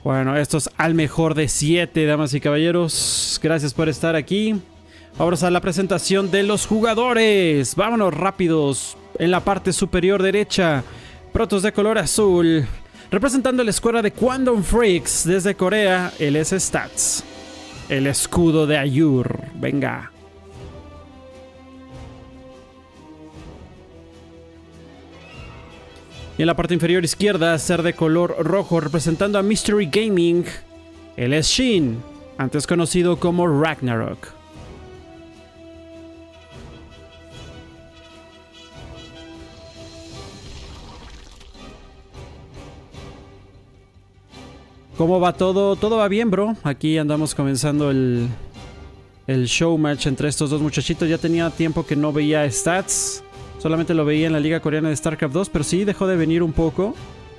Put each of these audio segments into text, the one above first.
Bueno, esto es al mejor de 7, damas y caballeros. Gracias por estar aquí. Vamos a la presentación de los jugadores. Vámonos rápidos. En la parte superior derecha, Protoss de color azul. Representando la escuadra de Quantum Freaks desde Corea, el S-Stats. El escudo de Ayur. Venga. Y en la parte inferior izquierda, ser de color rojo, representando a Mystery Gaming. Él es Shin, antes conocido como Ragnarok. ¿Cómo va todo? Todo va bien, bro. Aquí andamos comenzando el show match entre estos dos muchachitos. Ya tenía tiempo que no veía stats. Solamente lo veía en la liga coreana de StarCraft 2, pero sí dejó de venir un poco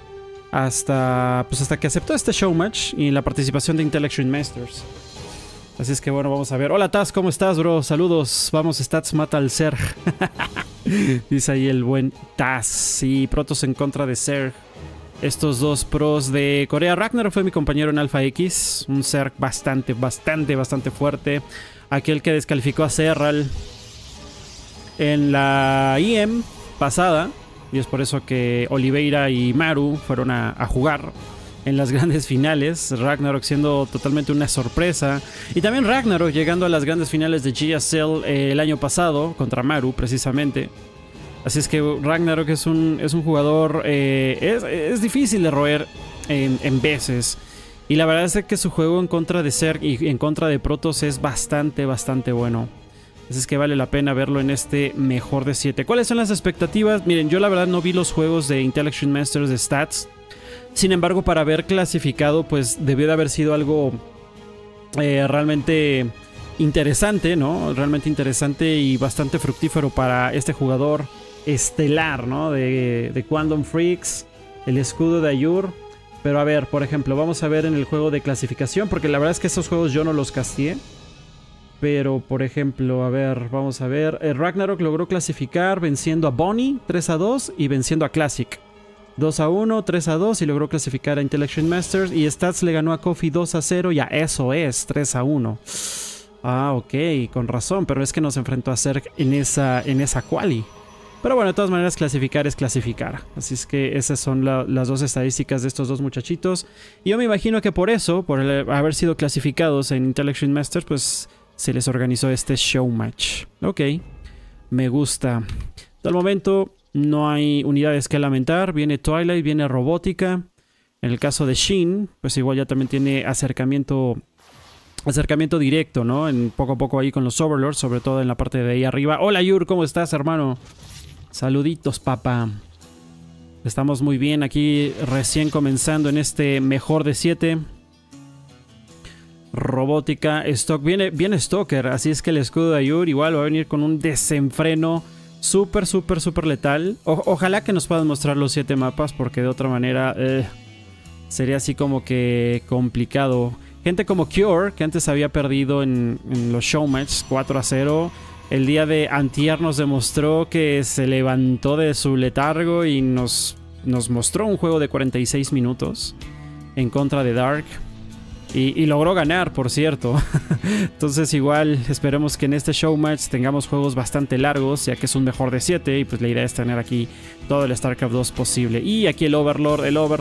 hasta que aceptó este show match y la participación de Intellection Masters. Así es que bueno, vamos a ver. Hola Taz, ¿cómo estás, bro? Saludos. Vamos, Stats mata al Zerg. Dice ahí el buen Taz. Sí, Protoss en contra de Zerg. Estos dos pros de Corea. Ragnarok fue mi compañero en Alpha X. Un Zerg bastante fuerte. Aquel que descalificó a Serral en la IEM pasada, y es por eso que Oliveira y Maru fueron a jugar en las grandes finales. Ragnarok siendo totalmente una sorpresa, y también Ragnarok llegando a las grandes finales de GSL el año pasado contra Maru precisamente. Así es que Ragnarok es un jugador es difícil de roer en veces, y la verdad es que su juego en contra de Zerg y en contra de Protoss es bastante bueno. Así es que vale la pena verlo en este mejor de 7. ¿Cuáles son las expectativas? Miren, yo la verdad no vi los juegos de Intellection Masters de Stats. Sin embargo, para haber clasificado, pues debió de haber sido algo realmente interesante, ¿no? Realmente interesante y bastante fructífero para este jugador estelar, ¿no? De Quantum Freaks, el escudo de Ayur. Pero a ver, por ejemplo, vamos a ver en el juego de clasificación, porque la verdad es que esos juegos yo no los casteé. Pero, por ejemplo, a ver, vamos a ver. Ragnarok logró clasificar venciendo a Bonnie 3-2 y venciendo a Classic 2-1, 3-2 y logró clasificar a Intellection Masters. Y Stats le ganó a Kofi 2-0 y a SOS 3-1. Ah, ok, con razón, pero es que nos enfrentó a Zerg en esa quali. Pero bueno, de todas maneras, clasificar es clasificar. Así es que esas son las dos estadísticas de estos dos muchachitos. Y yo me imagino que por eso, por haber sido clasificados en Intellection Masters, pues se les organizó este show match. Ok, me gusta. Hasta el momento no hay unidades que lamentar. Viene Twilight, viene Robótica. En el caso de Shin, pues igual ya también tiene acercamiento directo, ¿no? Poco a poco ahí con los Overlords, sobre todo en la parte de ahí arriba. Hola Yur, ¿cómo estás, hermano? Saluditos, papá. Estamos muy bien aquí, recién comenzando en este mejor de 7. Robótica, Stock, viene Stalker, así es que el escudo de Ayur igual va a venir con un desenfreno súper letal. Ojalá que nos puedan mostrar los 7 mapas, porque de otra manera sería así como que complicado. Gente como Cure, que antes había perdido en los showmatches 4-0, el día de antier nos demostró que se levantó de su letargo y nos mostró un juego de 46 minutos en contra de Dark. Y logró ganar, por cierto. Entonces igual esperemos que en este show match tengamos juegos bastante largos, ya que es un mejor de 7. Y pues la idea es tener aquí todo el StarCraft 2 posible. Y aquí el Overlord.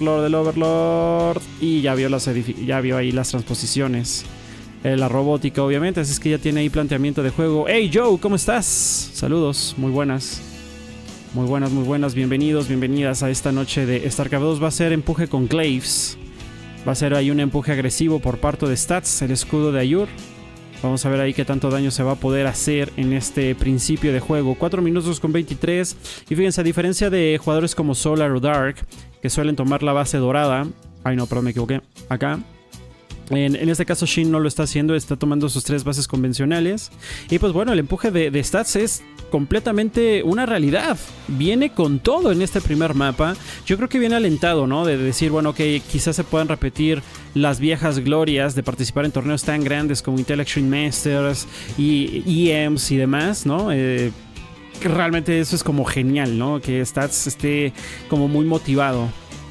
Y ya vio ahí las transposiciones. La robótica, obviamente. Así es que ya tiene ahí planteamiento de juego. Hey Joe, ¿cómo estás? Saludos, muy buenas. Muy buenas. Bienvenidos, bienvenidas a esta noche de StarCraft 2. Va a ser empuje con Glaives. Va a ser ahí un empuje agresivo por parte de Stats, el escudo de Ayur. Vamos a ver ahí qué tanto daño se va a poder hacer en este principio de juego. 4 minutos con 23. Y fíjense, a diferencia de jugadores como Solar o Dark, que suelen tomar la base dorada. Ay no, perdón, me equivoqué. Acá. En este caso Shin no lo está haciendo, está tomando sus 3 bases convencionales. Y pues bueno, el empuje de Stats es completamente una realidad. Viene con todo en este primer mapa. Yo creo que viene alentado, ¿no? De decir, bueno, que quizás se puedan repetir las viejas glorias de participar en torneos tan grandes como Intellection Masters y EMs y demás, ¿no? Realmente eso es como genial, ¿no? Que Stats esté como muy motivado.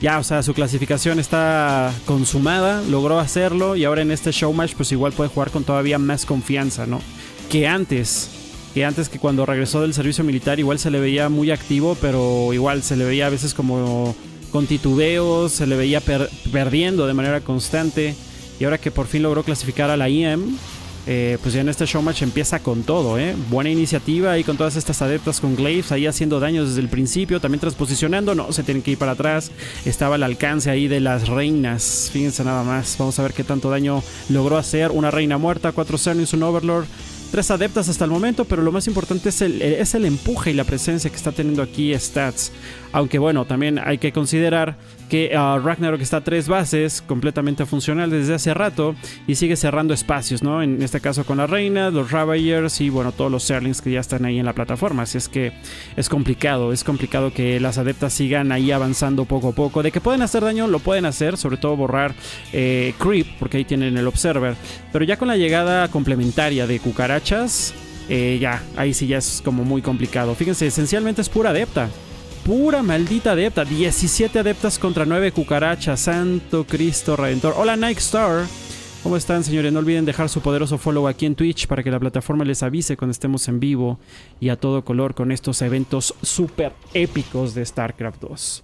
ya, o sea, su clasificación está consumada, logró hacerlo y ahora en este show match pues igual puede jugar con todavía más confianza, ¿no? Que antes que cuando regresó del servicio militar igual se le veía muy activo, pero igual se le veía a veces como con titubeos, se le veía perdiendo de manera constante. Y ahora que por fin logró clasificar a la IEM, pues ya en este showmatch empieza con todo, ¿eh? Buena iniciativa ahí con todas estas adeptas con Glaives ahí haciendo daño desde el principio, también transposicionando, no, se tienen que ir para atrás. Estaba al alcance ahí de las reinas, fíjense nada más, vamos a ver qué tanto daño logró hacer. Una reina muerta, 4 Zerglings, un Overlord, 3 adeptas hasta el momento, pero lo más importante es el empuje y la presencia que está teniendo aquí Stats. Aunque bueno, también hay que considerar que Ragnarok está a 3 bases, completamente funcional desde hace rato, y sigue cerrando espacios, ¿no? En este caso con la reina, los Ravagers y bueno, todos los Zerglings que ya están ahí en la plataforma. Así es que es complicado que las adeptas sigan ahí avanzando poco a poco. De que pueden hacer daño, lo pueden hacer, sobre todo borrar Creep, porque ahí tienen el Observer. Pero ya con la llegada complementaria de cucarachas, ya, ahí sí ya es como muy complicado. Fíjense, esencialmente es pura adepta. Pura maldita adepta. 17 adeptas contra 9 cucarachas. Santo Cristo Redentor. Hola Nike Star. ¿Cómo están, señores? No olviden dejar su poderoso follow aquí en Twitch para que la plataforma les avise cuando estemos en vivo y a todo color con estos eventos súper épicos de StarCraft 2.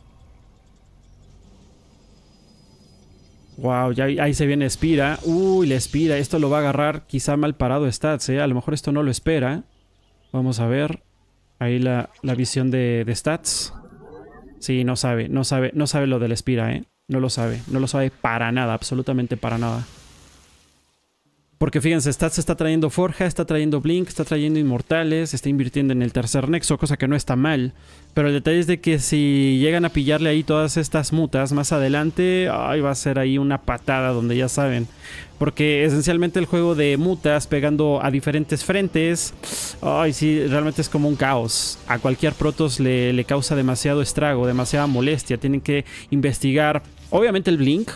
Wow, ya ahí se viene Spira. Uy, la Spira. Esto lo va a agarrar quizá mal parado Stats, ¿eh? A lo mejor esto no lo espera. Vamos a ver. Ahí la visión de Stats. Sí, no sabe lo del Spira, ¿eh? No lo sabe para nada, absolutamente para nada. Porque fíjense, Stats está trayendo Forja, está trayendo Blink, está trayendo Inmortales, está invirtiendo en el tercer nexo, cosa que no está mal. Pero el detalle es de que si llegan a pillarle ahí todas estas mutas más adelante, ay, va a ser ahí una patada donde ya saben. Porque esencialmente el juego de mutas pegando a diferentes frentes, ay, sí, realmente es como un caos. A cualquier Protoss le causa demasiado estrago, demasiada molestia. Tienen que investigar, obviamente el Blink.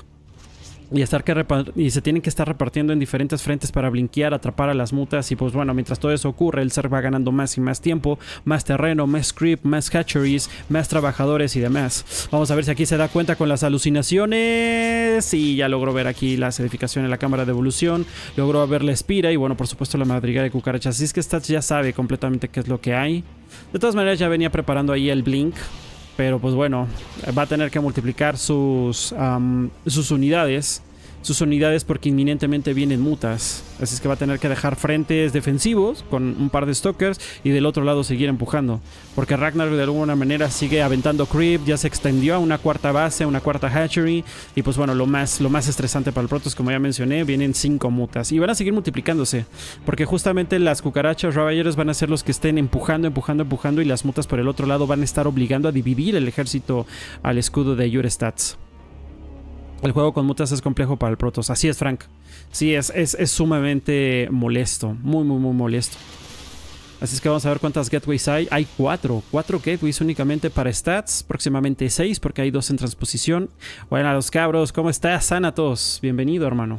Y se tienen que estar repartiendo en diferentes frentes para blinkear, atrapar a las mutas. Y pues bueno, mientras todo eso ocurre, el Zerg va ganando más y más tiempo, más terreno, más creep, más hatcheries, más trabajadores y demás. Vamos a ver si aquí se da cuenta con las alucinaciones. Y ya logró ver aquí la acidificación en la cámara de evolución. Logró ver la Spira y bueno, por supuesto la madriguera de cucarachas. Así es que Stats ya sabe completamente qué es lo que hay. De todas maneras ya venía preparando ahí el Blink. Pero pues bueno, va a tener que multiplicar sus unidades. Sus unidades porque inminentemente vienen mutas. Así es que va a tener que dejar frentes defensivos con un par de Stalkers y del otro lado seguir empujando. Porque Ragnarok de alguna manera sigue aventando creep, ya se extendió a una cuarta base, una cuarta hatchery. Y pues bueno, lo más estresante para el Protoss, como ya mencioné, vienen 5 mutas. Y van a seguir multiplicándose. Porque justamente las cucarachas Ravagers van a ser los que estén empujando. Y las mutas por el otro lado van a estar obligando a dividir el ejército al escudo de Your Stats. El juego con mutas es complejo para el Protoss. Así es, Frank. Sí, es sumamente molesto. Muy molesto. Así es que vamos a ver cuántas gateways hay. Hay 4 gateways únicamente para Stats. Próximamente 6 porque hay 2 en transposición. Bueno, a los cabros, ¿cómo estás, Thanatos? Bienvenido, hermano.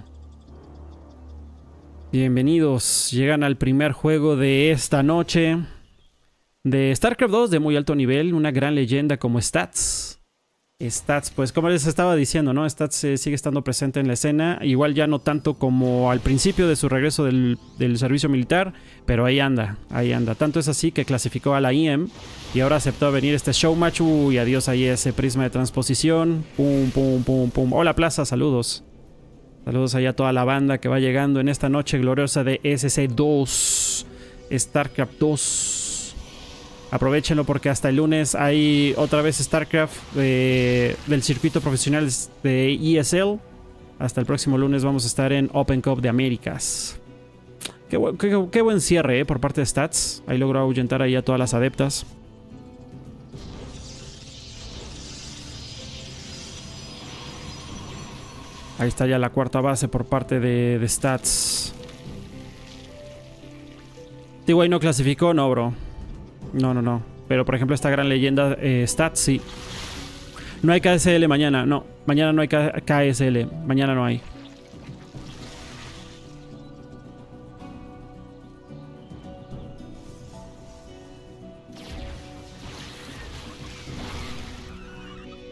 Bienvenidos. Llegan al primer juego de esta noche de StarCraft 2 de muy alto nivel. Una gran leyenda como Stats. Stats, pues como les estaba diciendo, ¿no? Stats sigue estando presente en la escena. Igual ya no tanto como al principio de su regreso del servicio militar, pero ahí anda. Tanto es así que clasificó a la IEM y ahora aceptó venir este show match. Uy, adiós ahí ese prisma de transposición. Pum. Hola Plaza, saludos. Saludos ahí a toda la banda que va llegando en esta noche gloriosa de SC2, StarCraft 2. Aprovechenlo porque hasta el lunes hay otra vez StarCraft del circuito profesional de ESL. Hasta el próximo lunes vamos a estar en Open Cup de Américas. Qué buen cierre por parte de Stats. Ahí logró ahuyentar ahí a todas las adeptas. Ahí está ya la cuarta base por parte de Stats. T-Way no clasificó, no, bro. No. Pero por ejemplo esta gran leyenda Stats, sí. No hay KSL mañana, no. Mañana no hay KSL. Mañana no hay.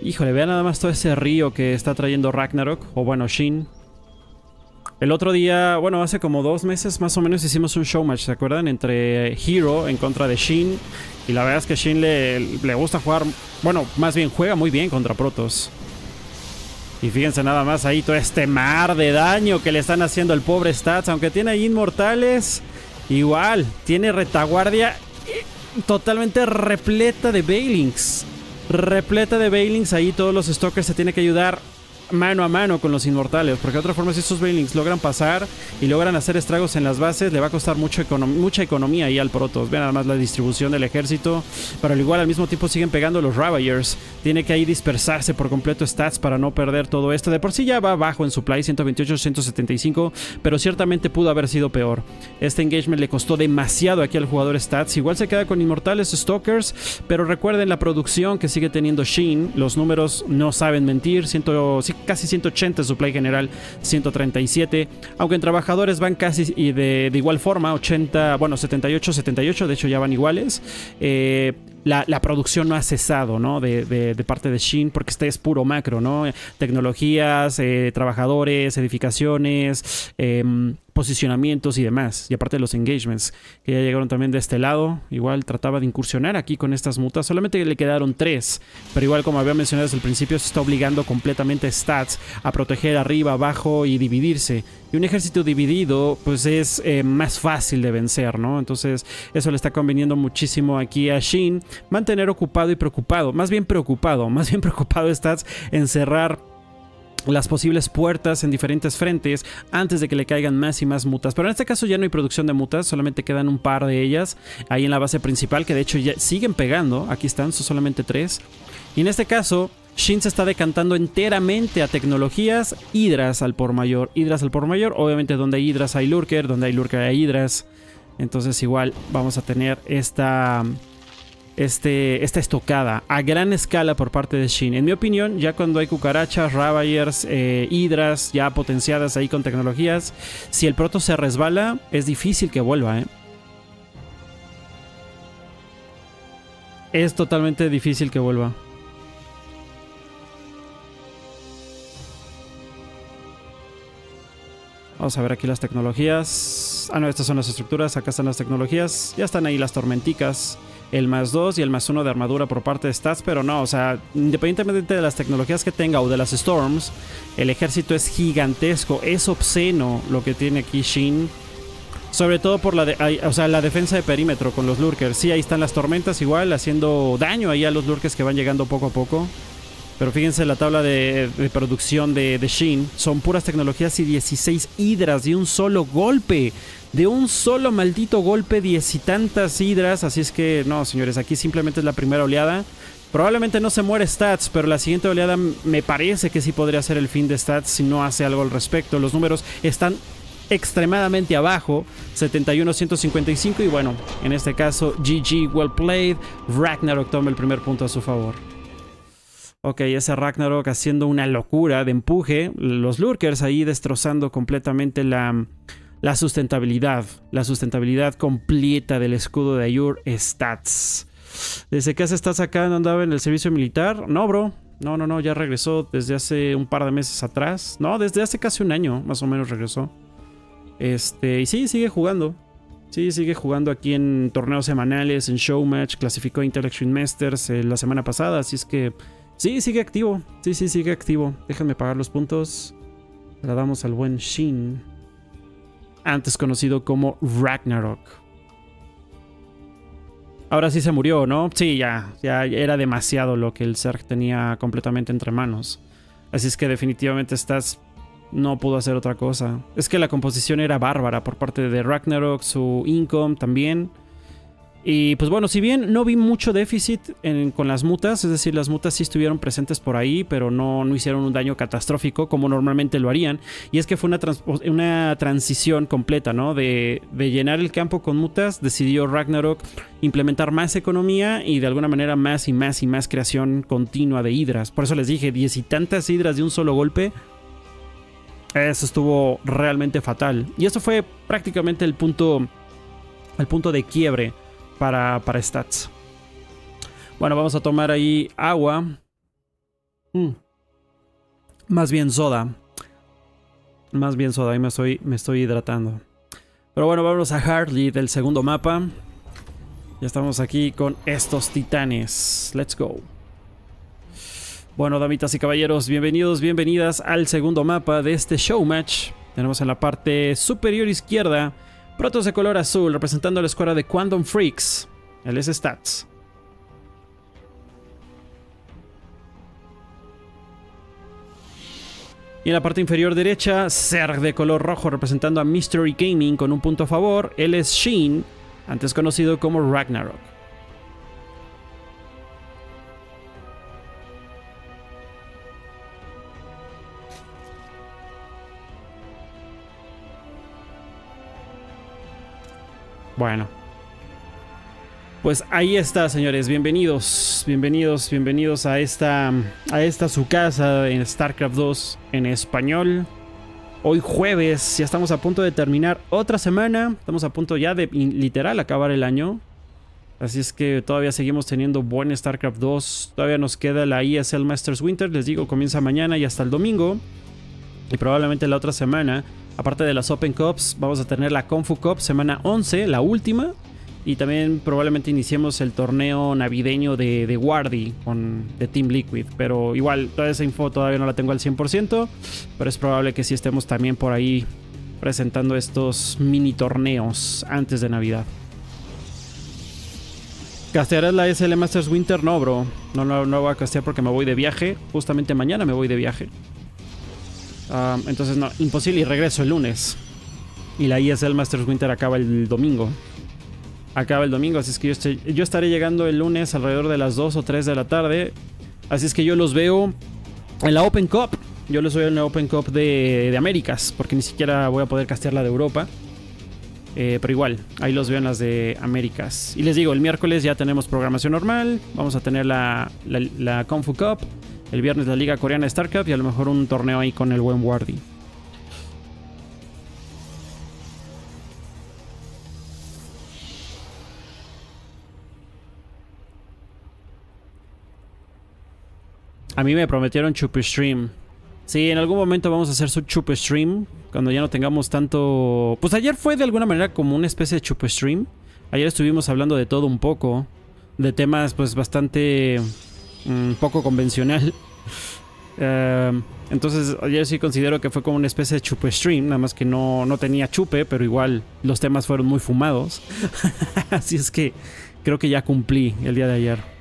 Híjole, vean nada más todo ese río que está trayendo Ragnarok. O bueno, Shin. El otro día, bueno, hace como 2 meses más o menos hicimos un showmatch, ¿se acuerdan? Entre Hero en contra de Shin. Y la verdad es que Shin le gusta jugar, bueno, más bien juega muy bien contra Protoss. Y fíjense nada más ahí todo este mar de daño que le están haciendo al pobre Stats. Aunque tiene ahí inmortales, igual, tiene retaguardia totalmente repleta de Bailings. Repleta de Bailings, ahí todos los Stalkers se tienen que ayudar mano a mano con los inmortales, porque de otra forma si estos Bailings logran pasar y logran hacer estragos en las bases, le va a costar mucha economía ahí al Protoss. Vean nada más la distribución del ejército, pero al igual al mismo tiempo siguen pegando los Ravagers. Tiene que ahí dispersarse por completo Stats para no perder todo esto. De por sí ya va bajo en supply, 128, 175, pero ciertamente pudo haber sido peor. Este engagement le costó demasiado aquí al jugador Stats. Igual se queda con inmortales Stalkers, pero recuerden la producción que sigue teniendo Shin. Los números no saben mentir, casi 180 en supply general, 137, aunque en trabajadores van casi y de igual forma, 80, bueno, 78, 78, de hecho ya van iguales. La producción no ha cesado, ¿no? De parte de Shin, porque este es puro macro, ¿no? Tecnologías, trabajadores, edificaciones, posicionamientos y demás. Y aparte de los engagements, que ya llegaron también de este lado. Igual trataba de incursionar aquí con estas mutas. Solamente le quedaron 3. Pero igual, como había mencionado desde el principio, se está obligando completamente a Stats a proteger arriba, abajo y dividirse. Y un ejército dividido, pues es más fácil de vencer, ¿no? Entonces, eso le está conveniendo muchísimo aquí a Shin. Mantener ocupado y preocupado. Más bien preocupado Stats en cerrar las posibles puertas en diferentes frentes antes de que le caigan más y más mutas. Pero en este caso ya no hay producción de mutas, solamente quedan un par de ellas ahí en la base principal, que de hecho ya siguen pegando. Aquí están, son solamente 3. Y en este caso Shin se está decantando enteramente a tecnologías Hydras al por mayor. Obviamente donde hay Hydras hay Lurker, donde hay Lurker hay Hydras. Entonces igual vamos a tener esta estocada a gran escala por parte de Shin. En mi opinión, ya cuando hay cucarachas, Ravagers, Hydras ya potenciadas ahí con tecnologías, si el Protoss se resbala, es difícil que vuelva, ¿eh? Es totalmente difícil que vuelva. Vamos a ver aquí las tecnologías. Ah, no, estas son las estructuras. Acá están las tecnologías. Ya están ahí las tormenticas. El +2 y el +1 de armadura por parte de Stats. Pero no, o sea, independientemente de las tecnologías que tenga o de las Storms, el ejército es gigantesco. Es obsceno lo que tiene aquí Shin. Sobre todo por la defensa de perímetro con los Lurkers. Sí, ahí están las tormentas igual, haciendo daño ahí a los Lurkers que van llegando poco a poco. Pero fíjense la tabla de producción de Shin. Son puras tecnologías y 16 Hydras de un solo golpe. De un solo maldito golpe, 10 y tantas Hydras. Así es que, no, señores, aquí simplemente es la primera oleada. Probablemente no se muere Stats, pero la siguiente oleada me parece que sí podría ser el fin de Stats si no hace algo al respecto. Los números están extremadamente abajo, 71-155, y bueno, en este caso GG, well played. Ragnarok toma el primer punto a su favor. Ok, ese Ragnarok haciendo una locura de empuje. Los Lurkers ahí destrozando completamente la sustentabilidad. La sustentabilidad completa del escudo de Ayur Stats. ¿Desde qué estás acá? ¿No andaba en el servicio militar? No, bro. No, ya regresó desde hace un par de meses atrás. No, desde hace casi un año más o menos regresó. Y sí, sigue jugando. Sí, sigue jugando aquí en torneos semanales, en Showmatch. Clasificó a Intellectual Masters la semana pasada, así es que sí, sigue activo. Sí, sigue activo. Déjenme pagar los puntos. Le damos al buen Shin, antes conocido como Ragnarok. Ahora sí se murió, ¿no? Sí, ya era demasiado lo que el Zerg tenía completamente entre manos. Así es que definitivamente no pudo hacer otra cosa. Es que la composición era bárbara por parte de Ragnarok, su income también. Y pues bueno, si bien no vi mucho déficit con las mutas, es decir, las mutas sí estuvieron presentes por ahí, pero no hicieron un daño catastrófico como normalmente lo harían. Y es que fue una transición completa, ¿no? De llenar el campo con mutas, decidió Ragnarok implementar más economía y de alguna manera más y más creación continua de hidras. Por eso les dije, 10 y tantas hidras de un solo golpe. Eso estuvo realmente fatal. Y eso fue prácticamente el punto de quiebre para Stats. Bueno, vamos a tomar ahí agua. Más bien soda. Más bien soda, ahí me estoy hidratando. Pero bueno, vámonos a Hartley del segundo mapa. Ya estamos aquí con estos titanes. Let's go. Bueno, damitas y caballeros, bienvenidos, bienvenidas al segundo mapa de este show match. Tenemos en la parte superior izquierda Protoss de color azul representando a la escuadra de Quantum Freaks, el S-Stats. Y en la parte inferior derecha, Zerg de color rojo representando a Mystery Gaming con un punto a favor. Él es Sheen, antes conocido como Ragnarok. Bueno. Pues ahí está, señores. Bienvenidos, bienvenidos, bienvenidos a esta su casa en StarCraft 2 en español. Hoy jueves, ya estamos a punto de terminar otra semana. Estamos a punto ya de literal acabar el año. Así es que todavía seguimos teniendo buen StarCraft 2. Todavía nos queda la ESL Masters Winter. Les digo, comienza mañana y hasta el domingo. Y probablemente la otra semana, aparte de las Open Cups, vamos a tener la Kung Fu Cup semana 11, la última. Y también probablemente iniciemos el torneo navideño de Wardy de Team Liquid. Pero igual, toda esa info todavía no la tengo al 100%. Pero es probable que sí estemos también por ahí presentando estos mini torneos antes de Navidad. ¿Castearás la SL Masters Winter? No, bro. No voy a castear porque me voy de viaje. Justamente mañana me voy de viaje. Entonces no, imposible, y regreso el lunes. Y la ESL Masters Winter acaba el domingo. Así es que yo estaré llegando el lunes alrededor de las 2 o 3 de la tarde. Así es que yo los veo en la Open Cup. Yo los veo en la Open Cup de Américas, porque ni siquiera voy a poder castear la de Europa. Pero igual, ahí los veo en las de Américas. Y les digo, el miércoles ya tenemos programación normal. Vamos a tener la Kung Fu Cup. El viernes la Liga Coreana StarCraft y a lo mejor un torneo ahí con el buen Wardy. A mí me prometieron Chup Stream. Sí, en algún momento vamos a hacer su Chup Stream. Cuando ya no tengamos tanto... Pues ayer fue de alguna manera como una especie de Chup Stream. Ayer estuvimos hablando de todo un poco. De temas pues bastante... poco convencional. Entonces ayer sí considero que fue como una especie de Chup Stream. Nada más que no tenía chupe, pero igual los temas fueron muy fumados. Así es que creo que ya cumplí el día de ayer.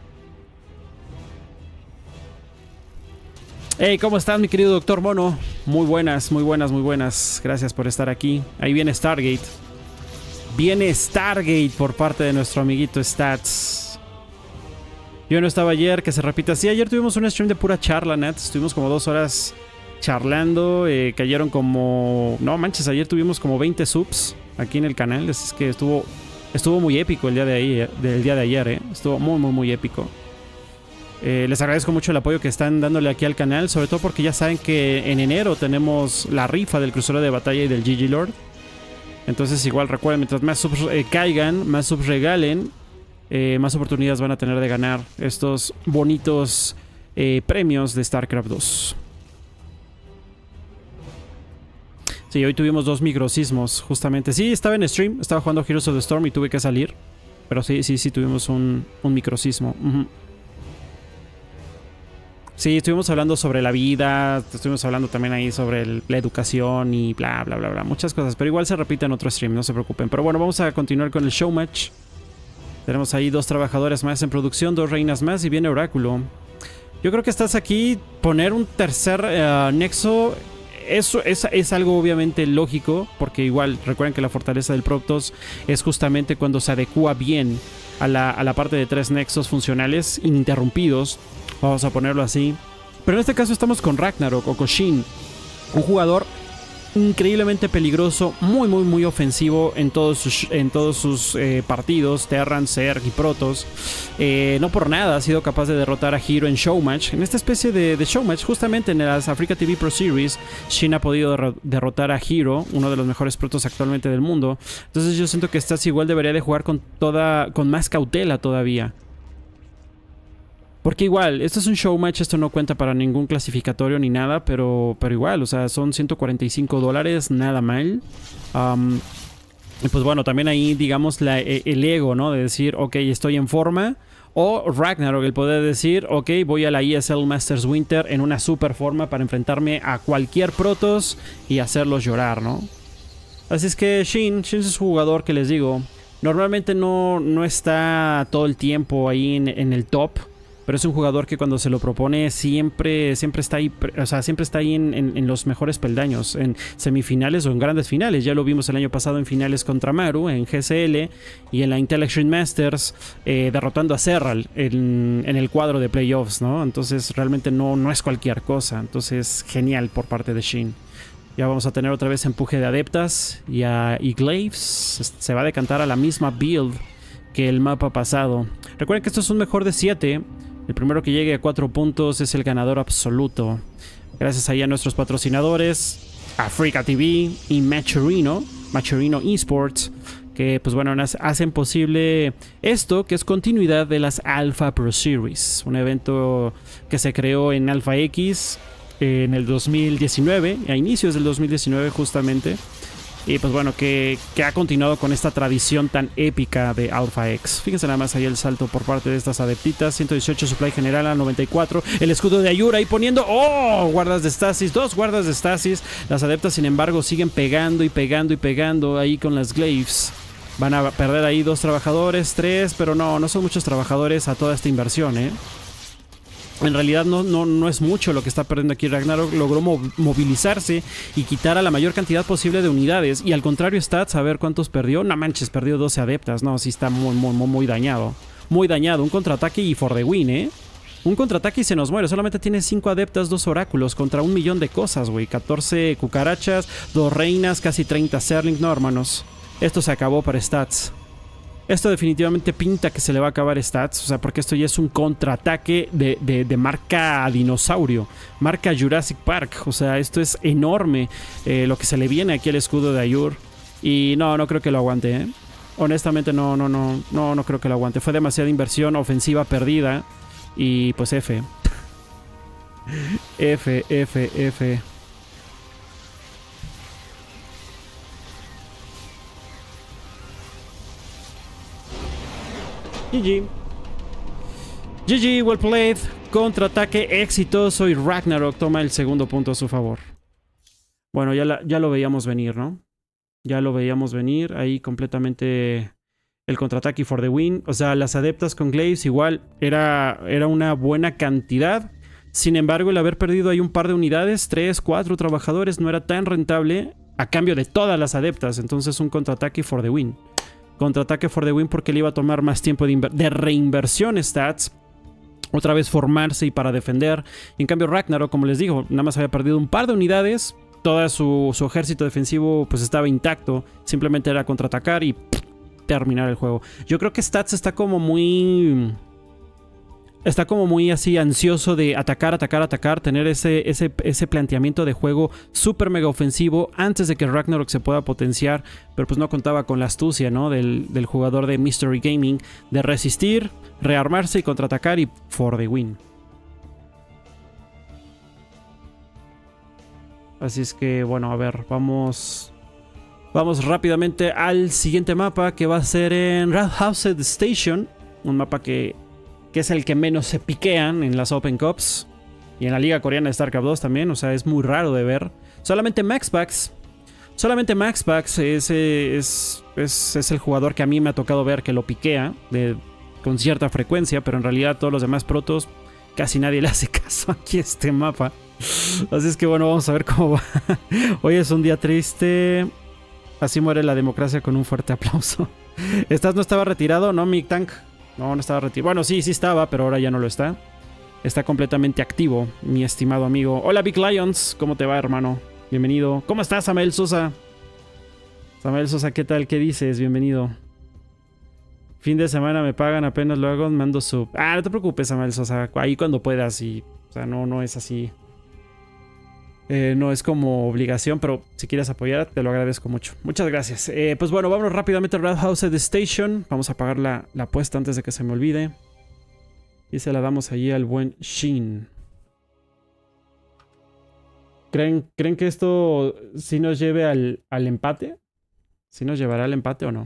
Hey, ¿cómo estás, mi querido Doctor Mono? Muy buenas, muy buenas, muy buenas. Gracias por estar aquí. Ahí viene Stargate. Viene Stargate por parte de nuestro amiguito Stats. Yo no estaba ayer, que se repita. Sí, ayer tuvimos un stream de pura charla, Nat. Estuvimos como 2 horas charlando. Cayeron como... No manches, ayer tuvimos como 20 subs aquí en el canal. Así es que estuvo muy épico el día de ayer, Estuvo muy, muy, muy épico. Les agradezco mucho el apoyo que están dándole aquí al canal, sobre todo porque ya saben que en enero tenemos la rifa del crucero de batalla y del GG Lord. Entonces igual recuerden, mientras más subs caigan, más subs regalen, más oportunidades van a tener de ganar estos bonitos premios de StarCraft 2. Sí, hoy tuvimos 2 microsismos, justamente. Sí, estaba en stream, estaba jugando Heroes of the Storm y tuve que salir. Pero sí tuvimos un microsismo. Sí, estuvimos hablando sobre la vida, estuvimos hablando también ahí sobre la educación y bla, bla, bla, bla. Muchas cosas, pero igual se repite en otro stream, no se preocupen. Pero bueno, vamos a continuar con el show match. Tenemos ahí 2 trabajadores más en producción, 2 reinas más y viene Oráculo. Yo creo que estás aquí, poner un tercer nexo, eso es algo obviamente lógico, porque igual recuerden que la fortaleza del Protoss es justamente cuando se adecua bien a la parte de 3 nexos funcionales ininterrumpidos. Vamos a ponerlo así. Pero en este caso estamos con Ragnarok o Koshin, un jugador increíblemente peligroso, muy muy muy ofensivo en todos sus partidos, Terran, Zerg y Protoss. No por nada ha sido capaz de derrotar a Hero en Showmatch. En esta especie de Showmatch, justamente en las Africa TV Pro Series, Shin ha podido derrotar a Hero, uno de los mejores Protoss actualmente del mundo. Entonces yo siento que Stats igual debería de jugar con más cautela todavía. Porque igual, esto es un show match, esto no cuenta para ningún clasificatorio ni nada, pero igual, o sea, son $145, nada mal. Y pues bueno, también ahí, digamos, el ego, ¿no? De decir, ok, estoy en forma. O Ragnarok, el poder decir, ok, voy a la ESL Masters Winter en una super forma para enfrentarme a cualquier Protoss y hacerlos llorar, ¿no? Así es que Shin es un jugador que les digo, normalmente no está todo el tiempo ahí en el top. Pero es un jugador que cuando se lo propone siempre está ahí, o sea, siempre está ahí en los mejores peldaños, en semifinales o en grandes finales. Ya lo vimos el año pasado en finales contra Maru, en GSL, y en la Intel Extreme Masters, derrotando a Serral en el cuadro de playoffs, ¿no? Entonces realmente no es cualquier cosa. Entonces genial por parte de Shin. Ya vamos a tener otra vez empuje de adeptas y Glaives se va a decantar a la misma build que el mapa pasado. Recuerden que esto es un mejor de 7. El primero que llegue a 4 puntos es el ganador absoluto. Gracias ahí a nuestros patrocinadores, Africa TV y Machorino Esports, que pues bueno, hacen posible esto, que es continuidad de las Alpha Pro Series, un evento que se creó en Alpha X en el 2019, a inicios del 2019 justamente. Y pues bueno, que ha continuado con esta tradición tan épica de Alpha X. Fíjense nada más ahí el salto por parte de estas adeptitas. 118 supply general a 94. El escudo de Ayura ahí poniendo... ¡Oh! Guardas de Stasis. 2 guardas de Stasis. Las adeptas, sin embargo, siguen pegando y pegando y pegando ahí con las Glaives. Van a perder ahí 2 trabajadores, 3. Pero no son muchos trabajadores a toda esta inversión, ¿eh? En realidad no es mucho lo que está perdiendo aquí. Ragnarok logró movilizarse y quitar a la mayor cantidad posible de unidades. Y al contrario, Stats, a ver cuántos perdió. No manches, perdió 12 adeptas. No, sí está muy dañado. Muy dañado. Un contraataque y for the win, ¿eh? Un contraataque y se nos muere. Solamente tiene 5 adeptas, 2 oráculos contra 1.000.000 de cosas, güey. 14 cucarachas, 2 reinas, casi 30 Zerling. No, hermanos. Esto se acabó para Stats. Esto definitivamente pinta que se le va a acabar Stats. O sea, porque esto ya es un contraataque de marca dinosaurio. Marca Jurassic Park. O sea, esto es enorme. Lo que se le viene aquí al escudo de Ayur. Y no creo que lo aguante, ¿eh? Honestamente no creo que lo aguante. Fue demasiada inversión ofensiva perdida. Y pues F. F. GG, well played. Contraataque exitoso y Ragnarok toma el segundo punto a su favor. Bueno, ya lo veíamos venir, ¿no? Ya lo veíamos venir. Ahí completamente el contraataque for the win. O sea, las adeptas con Glaives igual era una buena cantidad. Sin embargo, el haber perdido ahí un par de unidades, 3, 4 trabajadores, no era tan rentable a cambio de todas las adeptas. Entonces un contraataque for the win. Contraataque for the win porque le iba a tomar más tiempo de reinversión Stats. Otra vez formarse y para defender. Y en cambio Ragnarok, como les digo, nada más había perdido un par de unidades. Todo su ejército defensivo pues estaba intacto. Simplemente era contraatacar y terminar el juego. Yo creo que Stats está como muy así ansioso de atacar, tener ese planteamiento de juego súper mega ofensivo antes de que Ragnarok se pueda potenciar, pero pues no contaba con la astucia, ¿no? del jugador de Mystery Gaming de resistir, rearmarse y contraatacar y for the win. Así es que bueno, a ver, vamos rápidamente al siguiente mapa que va a ser en Radhoused Station, un mapa que es el que menos se piquean en las Open Cups y en la liga coreana de StarCraft 2 también. O sea, es muy raro de ver. Solamente Maxpax es el jugador que a mí me ha tocado ver que lo piquea con cierta frecuencia, pero en realidad todos los demás protos casi nadie le hace caso aquí a este mapa. Así es que bueno, vamos a ver cómo va. Hoy es un día triste. Así muere la democracia con un fuerte aplauso. ¿Estás no estaba retirado? ¿No, mi tank? No estaba retirado. Bueno, sí estaba, pero ahora ya no lo está. Está completamente activo, mi estimado amigo. Hola, Big Lions. ¿Cómo te va, hermano? Bienvenido. ¿Cómo estás, Samael Sosa? Samael Sosa, ¿qué tal? ¿Qué dices? Bienvenido. Fin de semana me pagan, apenas lo hago, mando sub. No te preocupes, Samael Sosa. Ahí cuando puedas y... O sea, no es así. No es como obligación, pero si quieres apoyar, te lo agradezco mucho. Muchas gracias. Pues bueno, vámonos rápidamente a Radhoused Station. Vamos a pagar la apuesta antes de que se me olvide. Y se la damos allí al buen Shin. ¿Creen que esto sí nos lleve al empate? ¿Sí nos llevará al empate o no?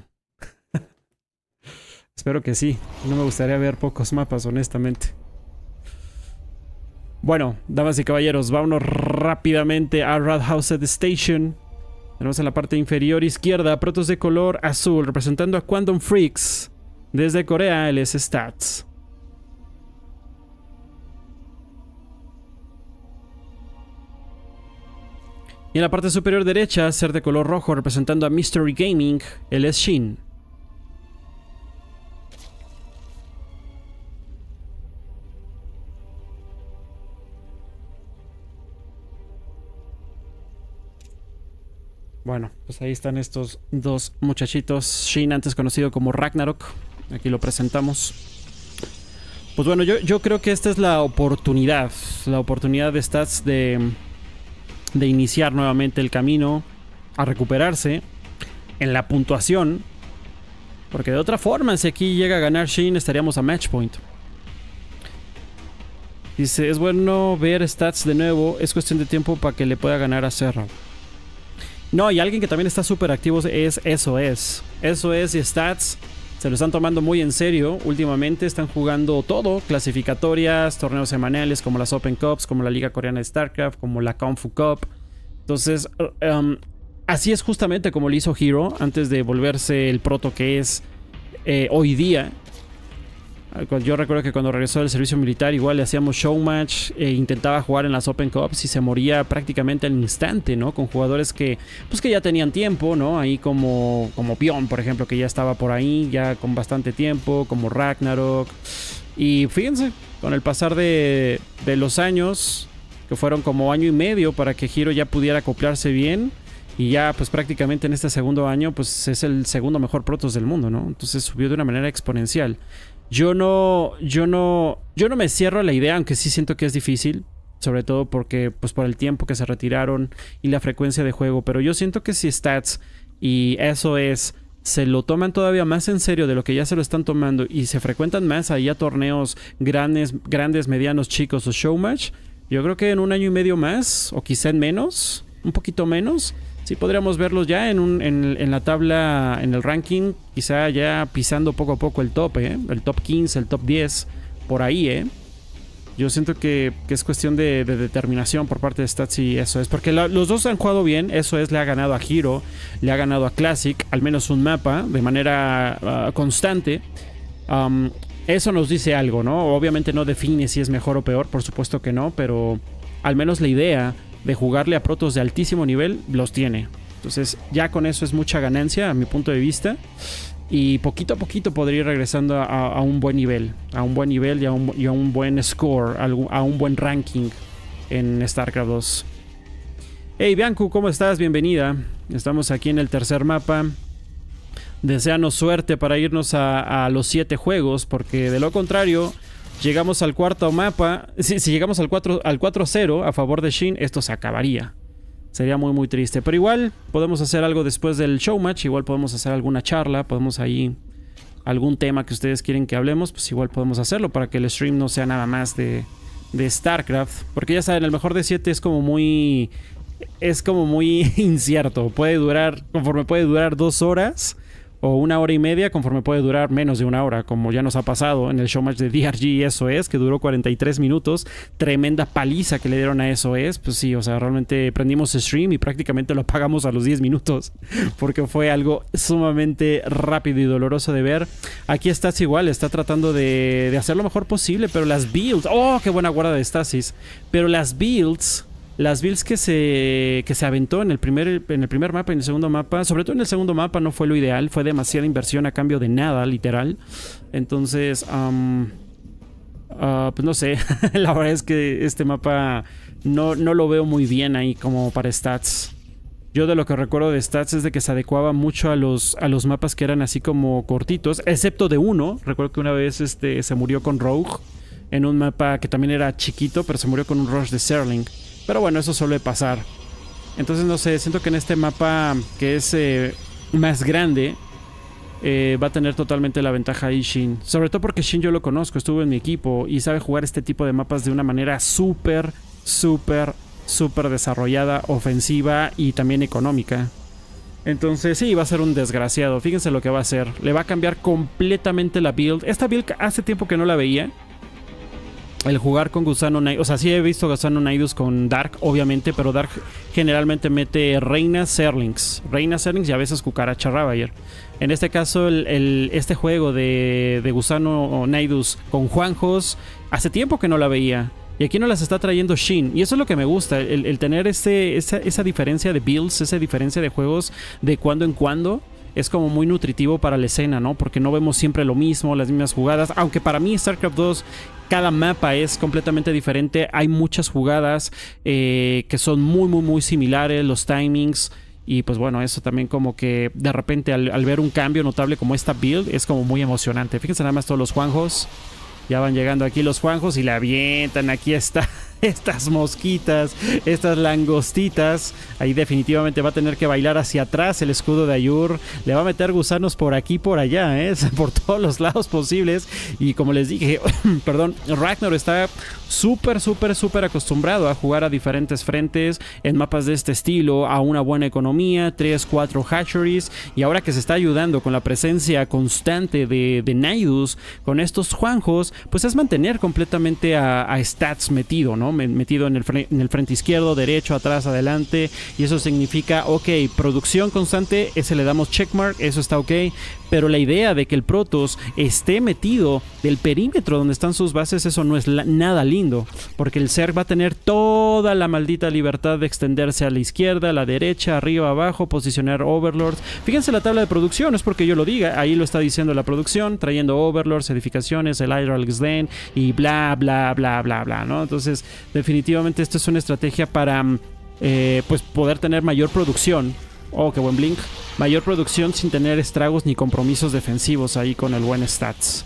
Espero que sí. No me gustaría ver pocos mapas, honestamente. Bueno, damas y caballeros, vámonos rápidamente a Radhauset Station. Tenemos en la parte inferior izquierda protos de color azul representando a Quantum Freaks. Desde Corea, LS Stats. Y en la parte superior derecha, ser de color rojo representando a Mystery Gaming, LS Shin. Bueno, pues ahí están estos dos muchachitos. Shin, antes conocido como Ragnarok. Aquí lo presentamos. Pues bueno, yo creo que esta es la oportunidad. La oportunidad de Stats de iniciar nuevamente el camino a recuperarse en la puntuación. Porque de otra forma, si aquí llega a ganar Shin, estaríamos a match point. Dice, es bueno ver Stats de nuevo. Es cuestión de tiempo para que le pueda ganar a Serra. No, y alguien que también está súper activo es SOS. SOS y Stats se lo están tomando muy en serio. Últimamente están jugando todo. Clasificatorias, torneos semanales como las Open Cups, como la Liga Coreana de StarCraft, como la Kung Fu Cup. Entonces, así es justamente como lo hizo Hero antes de volverse el proto que es hoy día. Yo recuerdo que cuando regresó del servicio militar igual le hacíamos showmatch, intentaba jugar en las Open Cups y se moría prácticamente al instante, ¿no? Con jugadores que ya tenían tiempo, ¿no? Ahí como Pion, por ejemplo, que ya estaba por ahí, ya con bastante tiempo, como Ragnarok. Y fíjense, con el pasar de los años, que fueron como año y medio para que Hero ya pudiera acoplarse bien. Y ya pues prácticamente en este segundo año pues es el segundo mejor protos del mundo, ¿no? Entonces subió de una manera exponencial. Yo no me cierro a la idea, aunque sí siento que es difícil, sobre todo porque pues por el tiempo que se retiraron y la frecuencia de juego, pero yo siento que si Stats y SOS se lo toman todavía más en serio de lo que ya se lo están tomando y se frecuentan más ahí a torneos grandes, medianos, chicos o showmatch, yo creo que en un año y medio más, o quizá en menos, un poquito menos, sí podríamos verlos ya en la tabla, en el ranking, quizá ya pisando poco a poco el top, el top 15, el top 10, por ahí, Yo siento que es cuestión de determinación por parte de Stats y SOS, porque los dos han jugado bien. SOS le ha ganado a Hero, le ha ganado a Classic, al menos un mapa, de manera constante. Eso nos dice algo, ¿no? Obviamente no define si es mejor o peor, por supuesto que no, pero al menos la idea de jugarle a protos de altísimo nivel los tiene. Entonces ya con eso es mucha ganancia a mi punto de vista. Y poquito a poquito podría ir regresando a un buen nivel. A un buen nivel y a un buen score. A un buen ranking en StarCraft 2. Hey Biancu, ¿cómo estás? Bienvenida. Estamos aquí en el tercer mapa. Deséanos suerte para irnos a los 7 juegos. Porque de lo contrario, llegamos al cuarto mapa. Si llegamos al 4-0 a favor de Shin, esto se acabaría. Sería muy muy triste. Pero igual podemos hacer algo después del showmatch. Igual podemos hacer alguna charla. Podemos ahí algún tema que ustedes quieren que hablemos. Pues igual podemos hacerlo para que el stream no sea nada más de StarCraft. Porque ya saben, el mejor de 7 es como muy incierto. Puede durar, conforme puede durar 2 horas o 1 hora y media, conforme puede durar menos de 1 hora, como ya nos ha pasado en el showmatch de DRG y SOS, que duró 43 minutos. Tremenda paliza que le dieron a SOS. Pues sí, o sea, realmente prendimos stream y prácticamente lo apagamos a los 10 minutos, porque fue algo sumamente rápido y doloroso de ver. Aquí Stats igual, está tratando de hacer lo mejor posible, pero las builds... ¡Oh, qué buena guarda de Stasis! Pero las builds que se aventó en el primer mapa y en el segundo mapa, sobre todo en el segundo mapa, no fue lo ideal. Fue demasiada inversión a cambio de nada, literal. Entonces, pues no sé. La verdad es que este mapa no lo veo muy bien ahí como para Stats. Yo de lo que recuerdo de Stats es de que se adecuaba mucho a los mapas que eran así como cortitos, excepto de uno. Recuerdo que una vez se murió con Rogue en un mapa que también era chiquito, pero se murió con un rush de Serling. Pero bueno, eso suele pasar. Entonces no sé, siento que en este mapa que es más grande, va a tener totalmente la ventaja ahí Shin. Sobre todo porque Shin yo lo conozco, estuvo en mi equipo y sabe jugar este tipo de mapas de una manera súper desarrollada, ofensiva y también económica. Entonces sí, va a ser un desgraciado. Fíjense lo que va a hacer. Le va a cambiar completamente la build. Esta build hace tiempo que no la veía. El jugar con Gusano Nidus. O sea, sí he visto Gusano Nidus con Dark, obviamente. Pero Dark generalmente mete Reina Serlings. Reina Serlings y a veces Cucaracha Ravager. En este caso, este juego de Gusano Nidus con Juanjos, hace tiempo que no la veía. Y aquí nos las está trayendo Shin. Y eso es lo que me gusta. El tener esa diferencia de builds, esa diferencia de juegos de cuando en cuando. Es como muy nutritivo para la escena, ¿no? Porque no vemos siempre lo mismo, las mismas jugadas. Aunque para mí StarCraft 2, cada mapa es completamente diferente. Hay muchas jugadas que son muy similares. Los timings. Y pues bueno, eso también como que de repente al ver un cambio notable como esta build es como muy emocionante. Fíjense nada más todos los Juanjos. Ya van llegando aquí los Juanjos y le avientan. Aquí está estas mosquitas, estas langostitas. Ahí definitivamente va a tener que bailar hacia atrás el escudo de Ayur. Le va a meter gusanos por aquí, por allá, por todos los lados posibles. Y como les dije, perdón, Ragnar está súper acostumbrado a jugar a diferentes frentes en mapas de este estilo, a una buena economía, 3-4 hatcheries. Y ahora que se está ayudando con la presencia constante de Nidus, con estos Juanjos, pues es mantener completamente a Stats metido, ¿no? Metido en el frente izquierdo, derecho, atrás, adelante. Y eso significa, ok, producción constante, ese le damos checkmark, eso está ok. Pero la idea de que el Protoss esté metido del perímetro donde están sus bases, eso no es nada lindo. Porque el Zerg va a tener toda la maldita libertad de extenderse a la izquierda, a la derecha, arriba, abajo, posicionar Overlords. Fíjense la tabla de producción, no es porque yo lo diga, ahí lo está diciendo la producción, trayendo Overlords, edificaciones, el Hydraulics Den y bla, ¿no? Entonces, definitivamente esto es una estrategia para pues poder tener mayor producción. Oh, qué buen blink. Mayor producción sin tener estragos ni compromisos defensivos ahí con el buen Stats.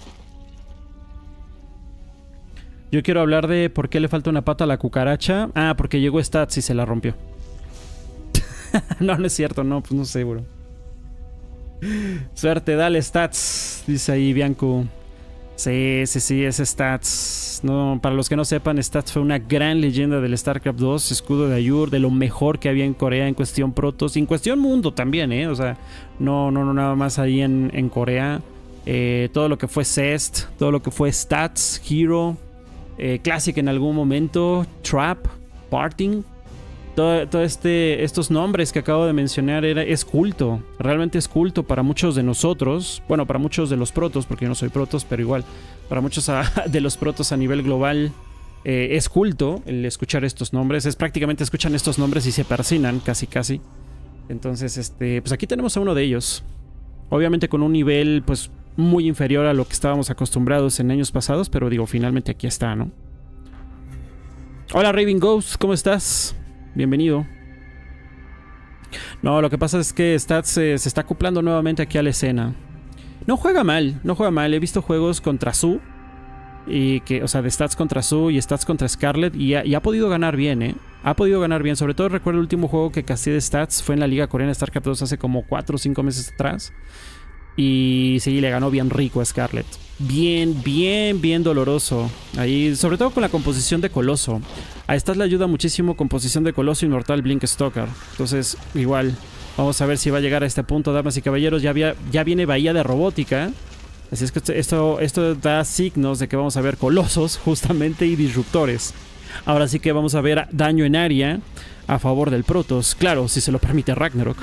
Yo quiero hablar de por qué le falta una pata a la cucaracha. Ah, porque llegó Stats y se la rompió. No, no es cierto, no, pues no sé, bro. Suerte, dale Stats, dice ahí Bianco. Sí, es Stats. No, para los que no sepan, Stats fue una gran leyenda del StarCraft 2, escudo de Ayur, de lo mejor que había en Corea en cuestión Protoss, en cuestión mundo también, o sea, no nada más ahí en Corea. Todo lo que fue Cest, todo lo que fue Stats, Hero, Classic en algún momento, Trap, Parting. Todo estos nombres que acabo de mencionar es culto, realmente es culto para muchos de nosotros, bueno, para muchos de los protos, porque yo no soy protos, pero igual, para muchos de los protos a nivel global es culto el escuchar estos nombres, es prácticamente escuchan estos nombres y se persignan casi. Entonces, pues aquí tenemos a uno de ellos, obviamente con un nivel pues muy inferior a lo que estábamos acostumbrados en años pasados, pero digo, finalmente aquí está, ¿no? Hola Raven Ghost, ¿cómo estás? Bienvenido. No, lo que pasa es que Stats se está acoplando nuevamente aquí a la escena. No juega mal. He visto juegos contra Su. O sea, de Stats contra Su y Stats contra Scarlet. Y ha podido ganar bien, Ha podido ganar bien. Sobre todo recuerdo el último juego que casté de Stats. Fue en la Liga Coreana StarCraft 2 hace como 4 o 5 meses atrás. Y sí, le ganó bien rico a Scarlet. Bien doloroso. Ahí, sobre todo con la composición de Coloso. A Stats le ayuda muchísimo composición de Coloso, Inmortal, Blink, Stalker. Entonces, igual, vamos a ver si va a llegar a este punto, damas y caballeros. Ya viene Bahía de Robótica. Así es que esto da signos de que vamos a ver Colosos, justamente, y Disruptores. Ahora sí que vamos a ver daño en área a favor del Protoss. Claro, si se lo permite Ragnarok.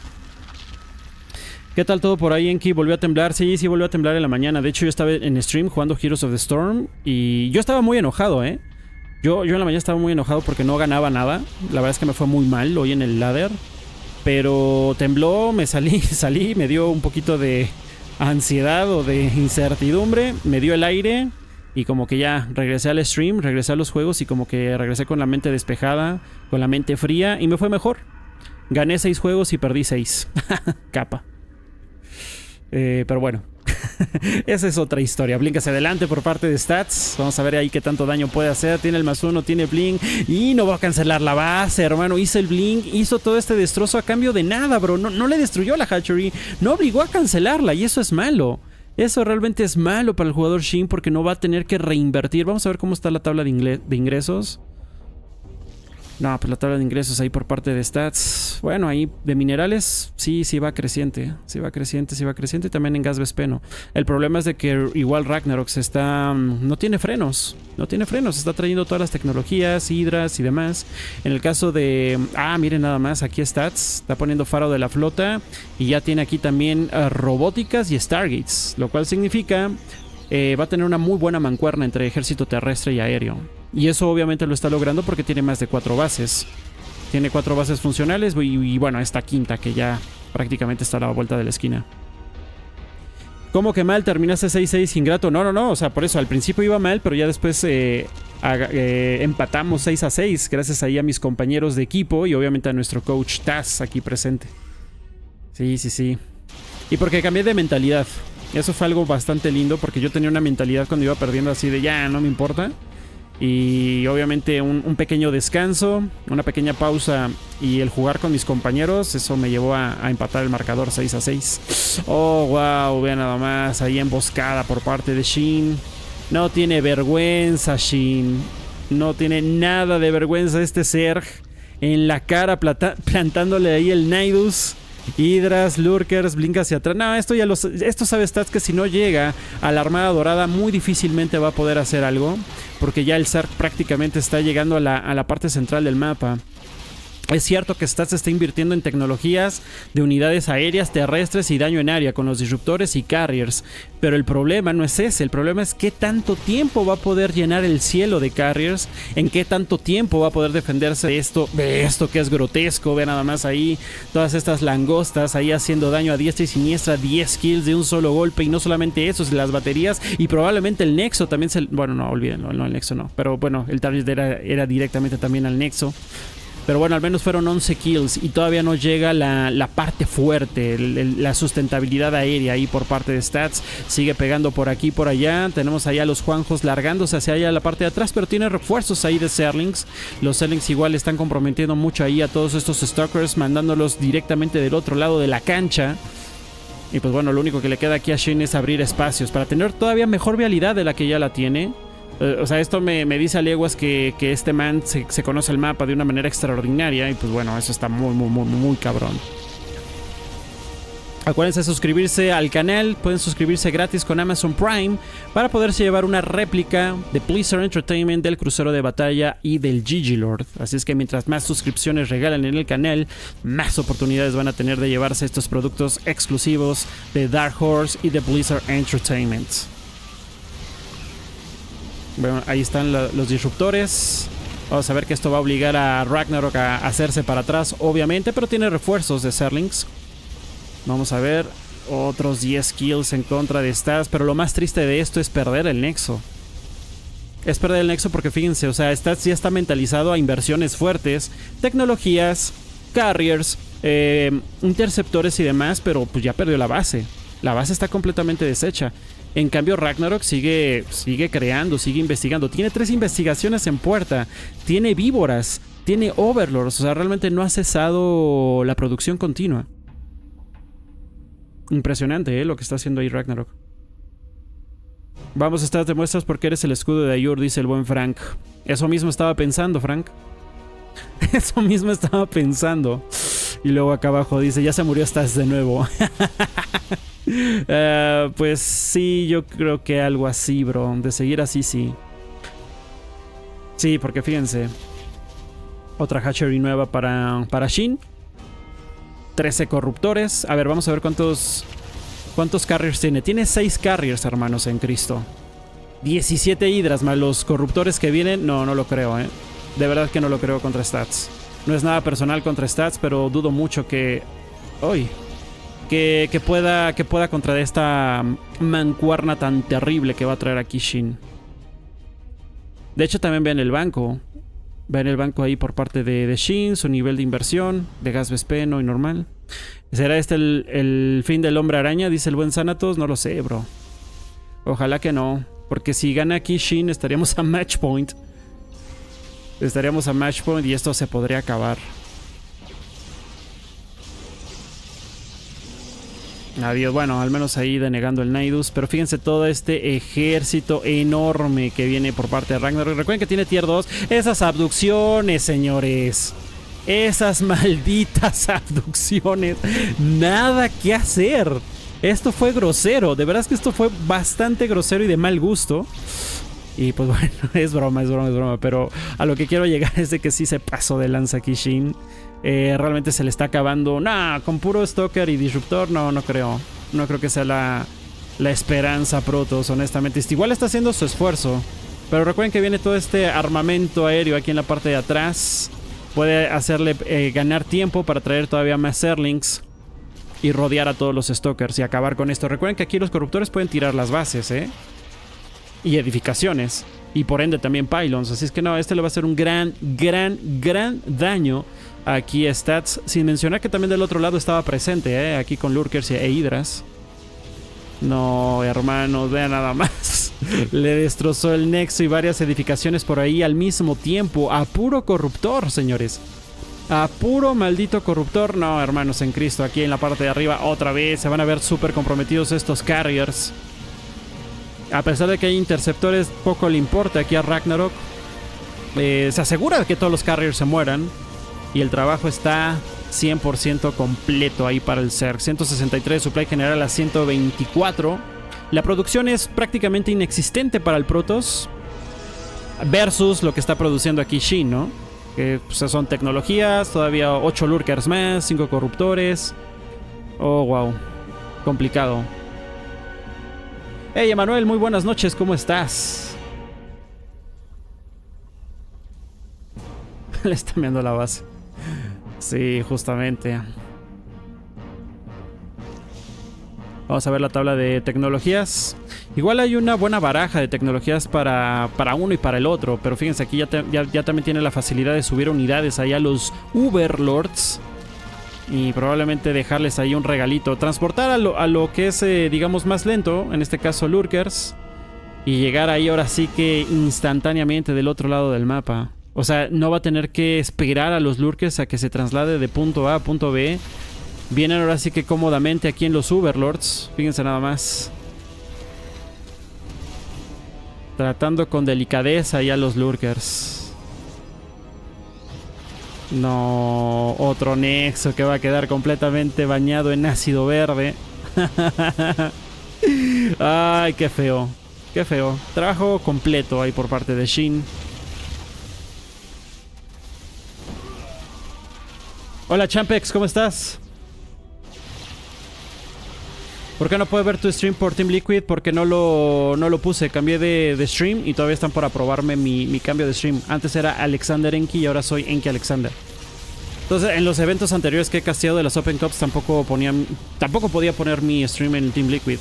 ¿Qué tal todo por ahí, Enki? ¿Volvió a temblar? Sí, volvió a temblar en la mañana. De hecho, yo estaba en stream jugando Heroes of the Storm y yo estaba muy enojado, Yo en la mañana estaba muy enojado porque no ganaba nada. La verdad es que me fue muy mal hoy en el ladder. Pero tembló, me salí, me dio un poquito de ansiedad o de incertidumbre. Me dio el aire y como que ya regresé al stream, regresé a los juegos y como que regresé con la mente despejada, con la mente fría y me fue mejor. Gané 6 juegos y perdí 6. Capa. Pero bueno. Esa es otra historia. Blink hacia adelante por parte de Stats. Vamos a ver ahí qué tanto daño puede hacer. Tiene el +1, tiene Blink. Y no va a cancelar la base, hermano. Hizo el Blink, hizo todo este destrozo a cambio de nada, bro. No le destruyó la hatchery. No obligó a cancelarla y eso es malo. Eso realmente es malo para el jugador Shin porque no va a tener que reinvertir. Vamos a ver cómo está la tabla de ingresos. No, pues la tabla de ingresos ahí por parte de Stats. Bueno, ahí de minerales sí va creciente. Sí va creciente. Y también en gas Vespeno. El problema es de que igual Ragnarok no tiene frenos. Está trayendo todas las tecnologías, hidras y demás. En el caso de... miren nada más. Aquí Stats está poniendo faro de la flota. Y ya tiene aquí también robóticas y Stargates. Lo cual significa... va a tener una muy buena mancuerna entre ejército terrestre y aéreo. Y eso obviamente lo está logrando porque tiene más de 4 bases. Tiene 4 bases funcionales y bueno, esta quinta que ya prácticamente está a la vuelta de la esquina. ¿Cómo que mal? ¿Terminaste 6-6 ingrato? No. O sea, por eso al principio iba mal, pero ya después empatamos 6-6. Gracias ahí a mis compañeros de equipo y obviamente a nuestro coach Taz aquí presente. Sí. Y porque cambié de mentalidad. Eso fue algo bastante lindo porque yo tenía una mentalidad cuando iba perdiendo así de ya, no me importa. Y obviamente un pequeño descanso, una pequeña pausa y el jugar con mis compañeros, eso me llevó a empatar el marcador 6-6. Oh, wow, vean nada más, ahí emboscada por parte de Shin. No tiene vergüenza Shin. No tiene nada de vergüenza este Zerg. En la cara plantándole ahí el Nidus. Hidras, Lurkers, Blink hacia atrás. No, esto sabe Stats que si no llega a la Armada Dorada muy difícilmente va a poder hacer algo. Porque ya el Zerg prácticamente está llegando a la parte central del mapa. Es cierto que Stats está invirtiendo en tecnologías de unidades aéreas, terrestres y daño en área con los disruptores y carriers. Pero el problema no es ese. El problema es qué tanto tiempo va a poder llenar el cielo de carriers. En qué tanto tiempo va a poder defenderse de esto que es grotesco. Vean nada más ahí todas estas langostas ahí haciendo daño a diestra y siniestra. 10 kills de un solo golpe. Y no solamente eso, las baterías y probablemente el Nexo también bueno, no, olvídenlo. No, el Nexo no. Pero bueno, el target era directamente también al Nexo. Pero bueno, al menos fueron 11 kills y todavía no llega la parte fuerte, la sustentabilidad aérea ahí por parte de Stats. Sigue pegando por aquí y por allá. Tenemos allá a los Juanjos largándose hacia allá la parte de atrás, pero tiene refuerzos ahí de Zerlings. Los Zerlings igual están comprometiendo mucho ahí a todos estos Stalkers, mandándolos directamente del otro lado de la cancha. Y pues bueno, lo único que le queda aquí a Shin es abrir espacios para tener todavía mejor vialidad de la que ya la tiene. O sea, esto me dice a leguas que este man se conoce el mapa de una manera extraordinaria. Y pues bueno, eso está muy cabrón. Acuérdense de suscribirse al canal. Pueden suscribirse gratis con Amazon Prime para poderse llevar una réplica de Blizzard Entertainment, del crucero de batalla y del Gigi Lord. Así es que mientras más suscripciones regalen en el canal, más oportunidades van a tener de llevarse estos productos exclusivos de Dark Horse y de Blizzard Entertainment. Bueno, ahí están los disruptores. Vamos a ver que esto va a obligar a Ragnarok a hacerse para atrás, obviamente, pero tiene refuerzos de Zerlings. Vamos a ver, otros 10 kills en contra de Stats, pero lo más triste de esto es perder el Nexo. Es perder el Nexo porque fíjense, o sea, Stats ya está mentalizado a inversiones fuertes, tecnologías, carriers, interceptores y demás, pero pues ya perdió la base. La base está completamente deshecha. En cambio, Ragnarok sigue creando, sigue investigando. Tiene 3 investigaciones en puerta. Tiene víboras. Tiene overlords. O sea, realmente no ha cesado la producción continua. Impresionante, lo que está haciendo ahí Ragnarok. Vamos a estar de muestras porque eres el escudo de Ayur, dice el buen Frank. Eso mismo estaba pensando, Frank. Eso mismo estaba pensando. Y luego acá abajo dice, ya se murió Stats de nuevo. Pues sí, yo creo que algo así, bro. De seguir así, sí. Sí, porque fíjense. Otra hatchery nueva para Shin. 13 corruptores. A ver, vamos a ver cuántos carriers tiene. Tiene 6 carriers, hermanos, en Cristo. 17 hidras más los corruptores que vienen. No lo creo, De verdad que no lo creo contra Stats. No es nada personal contra Stats, pero dudo mucho que... ¡Uy! Que pueda contra esta mancuerna tan terrible que va a traer aquí Shin. De hecho, también ven el banco. Ven el banco ahí por parte de Shin, su nivel de inversión, de gas Vespeno y normal. ¿Será este el fin del hombre araña? Dice el buen Xanatos. No lo sé, bro. Ojalá que no. Porque si gana aquí Shin estaríamos a match point. Estaríamos a match point y esto se podría acabar. Adiós, bueno, al menos ahí denegando el Nidus. Pero fíjense todo este ejército enorme que viene por parte de Ragnarok. Recuerden que tiene tier 2. Esas abducciones, señores. Esas malditas abducciones. Nada que hacer. Esto fue grosero. De verdad es que esto fue bastante grosero y de mal gusto. Y pues bueno, es broma. Pero a lo que quiero llegar es de que sí se pasó de lanza aquí Shin. Realmente se le está acabando. Nah, con puro Stalker y Disruptor no creo. No creo que sea la esperanza Protoss, honestamente. Igual está haciendo su esfuerzo. Pero recuerden que viene todo este armamento aéreo aquí en la parte de atrás. Puede hacerle ganar tiempo para traer todavía más Zerlings y rodear a todos los Stalkers y acabar con esto. Recuerden que aquí los corruptores pueden tirar las bases, y edificaciones. Y por ende también pylons. Así es que no, este le va a hacer un gran daño aquí a Stats. Sin mencionar que también del otro lado estaba presente, aquí con Lurkers e Hydras. No, hermanos, vean nada más. Le destrozó el nexo y varias edificaciones por ahí al mismo tiempo. A puro corruptor, señores. A puro maldito corruptor. No, hermanos en Cristo. Aquí en la parte de arriba otra vez se van a ver súper comprometidos estos carriers. A pesar de que hay interceptores, poco le importa aquí a Ragnarok. Se asegura de que todos los carriers se mueran. Y el trabajo está 100% completo ahí para el Zerg. 163 supply general a 124. La producción es prácticamente inexistente para el Protoss. Versus lo que está produciendo aquí Shin, ¿no? Que pues, son tecnologías, todavía 8 Lurkers más, 5 corruptores. Oh, wow. Complicado. Hey, Emanuel, muy buenas noches, ¿cómo estás? Le está viendo la base. Sí, justamente. Vamos a ver la tabla de tecnologías. Igual hay una buena baraja de tecnologías para uno y para el otro. Pero fíjense, aquí ya también tiene la facilidad de subir unidades ahí a los Uberlords. Y probablemente dejarles ahí un regalito. Transportar a lo que es, digamos, más lento. En este caso, Lurkers. Y llegar ahí ahora sí que instantáneamente del otro lado del mapa. O sea, no va a tener que esperar a los Lurkers a que se traslade de punto A a punto B. Vienen ahora sí que cómodamente aquí en los Uberlords. Fíjense nada más. Tratando con delicadeza ya los Lurkers. No, otro nexo que va a quedar completamente bañado en ácido verde. Ay, qué feo. Qué feo. Trabajo completo ahí por parte de Shin. Hola Champex, ¿cómo estás? ¿Por qué no puedo ver tu stream por Team Liquid? Porque no lo puse. Cambié de stream y todavía están por aprobarme mi cambio de stream. Antes era Alexander Enki y ahora soy Enki Alexander. Entonces, en los eventos anteriores que he casteado de las Open Cups tampoco podía poner mi stream en Team Liquid.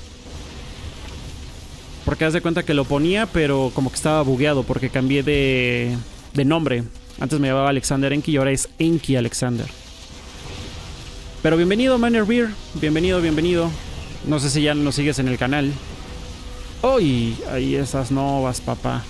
Porque haz de cuenta que lo ponía, pero como que estaba bugueado porque cambié de nombre. Antes me llamaba Alexander Enki y ahora es Enki Alexander. Pero bienvenido, Manner Beer. Bienvenido. No sé si ya nos sigues en el canal. ¡Uy! Ahí esas novas, papá.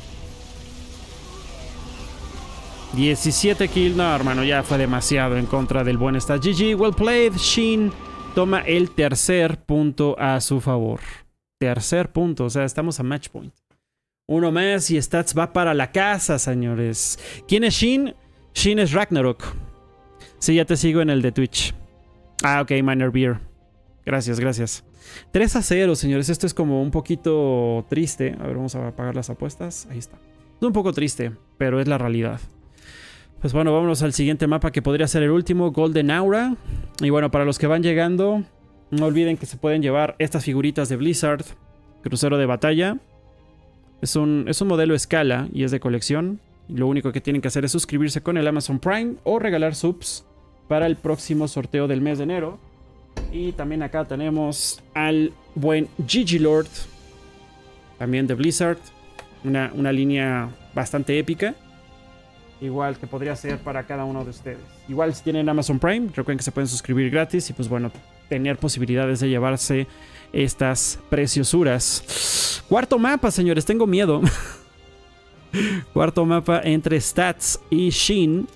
17 kills. No, hermano, ya fue demasiado en contra del buen Stats. GG, well played. Shin toma el tercer punto a su favor. Tercer punto, o sea, estamos a match point. Uno más y Stats va para la casa, señores. ¿Quién es Shin? Shin es Ragnarok. Sí, ya te sigo en el de Twitch. Ah, ok, Miner Beer. Gracias. 3-0, señores. Esto es como un poquito triste. A ver, vamos a apagar las apuestas. Ahí está. Es un poco triste, pero es la realidad. Pues bueno, vámonos al siguiente mapa que podría ser el último, Golden Aura. Y bueno, para los que van llegando, no olviden que se pueden llevar estas figuritas de Blizzard. Crucero de batalla. Es un modelo escala y es de colección. Lo único que tienen que hacer es suscribirse con el Amazon Prime o regalar subs para el próximo sorteo del mes de enero. Y también acá tenemos al buen Gigi Lord, también de Blizzard. Una línea bastante épica. Igual que podría ser para cada uno de ustedes. Igual si tienen Amazon Prime, recuerden que se pueden suscribir gratis y pues bueno, tener posibilidades de llevarse estas preciosuras. Cuarto mapa, señores, tengo miedo. Cuarto mapa entre Stats y Shin.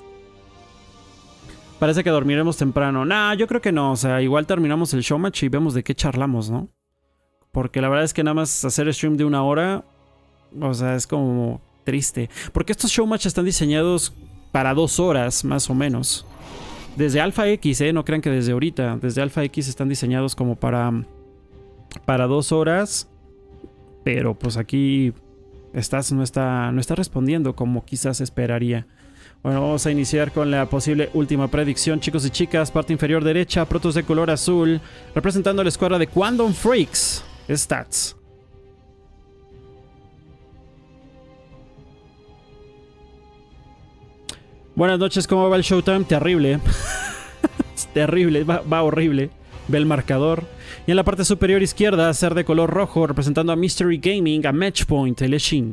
Parece que dormiremos temprano. Nah, yo creo que no. O sea, igual terminamos el showmatch y vemos de qué charlamos, ¿no? Porque la verdad es que nada más hacer stream de 1 hora, o sea, es como triste. Porque estos showmatch están diseñados para 2 horas, más o menos. Desde Alpha X, no crean que desde ahorita. Desde Alpha X están diseñados como para 2 horas. Pero pues aquí Stats no está respondiendo como quizás esperaría. Bueno, vamos a iniciar con la posible última predicción, chicos y chicas. Parte inferior derecha, protos de color azul, representando a la escuadra de Quantum Freaks, Stats. Buenas noches, ¿cómo va el Showtime? Terrible. Terrible, va horrible. Ve el marcador. Y en la parte superior izquierda, ser de color rojo, representando a Mystery Gaming, a Matchpoint, el Shin.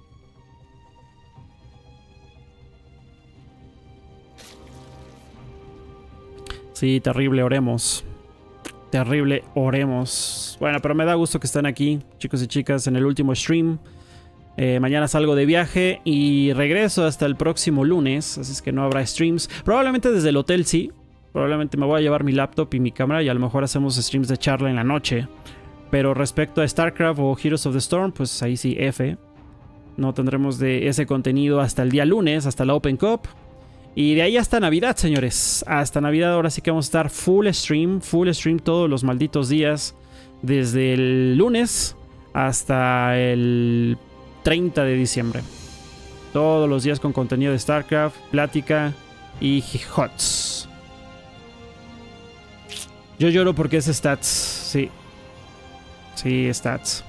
Sí, terrible, oremos. Terrible, oremos. Bueno, pero me da gusto que están aquí, chicos y chicas, en el último stream. Mañana salgo de viaje y regreso hasta el próximo lunes, así es que no habrá streams. Probablemente desde el hotel sí. Probablemente me voy a llevar mi laptop y mi cámara y a lo mejor hacemos streams de charla en la noche. Pero respecto a StarCraft o Heroes of the Storm, pues ahí sí, F. No tendremos de ese contenido hasta el día lunes, hasta la Open Cup. Y de ahí hasta Navidad, señores. Hasta Navidad ahora sí que vamos a estar full stream todos los malditos días. Desde el lunes hasta el 30 de diciembre. Todos los días con contenido de StarCraft, plática y HOTS. Yo lloro porque es Stats, sí. Sí, Stats.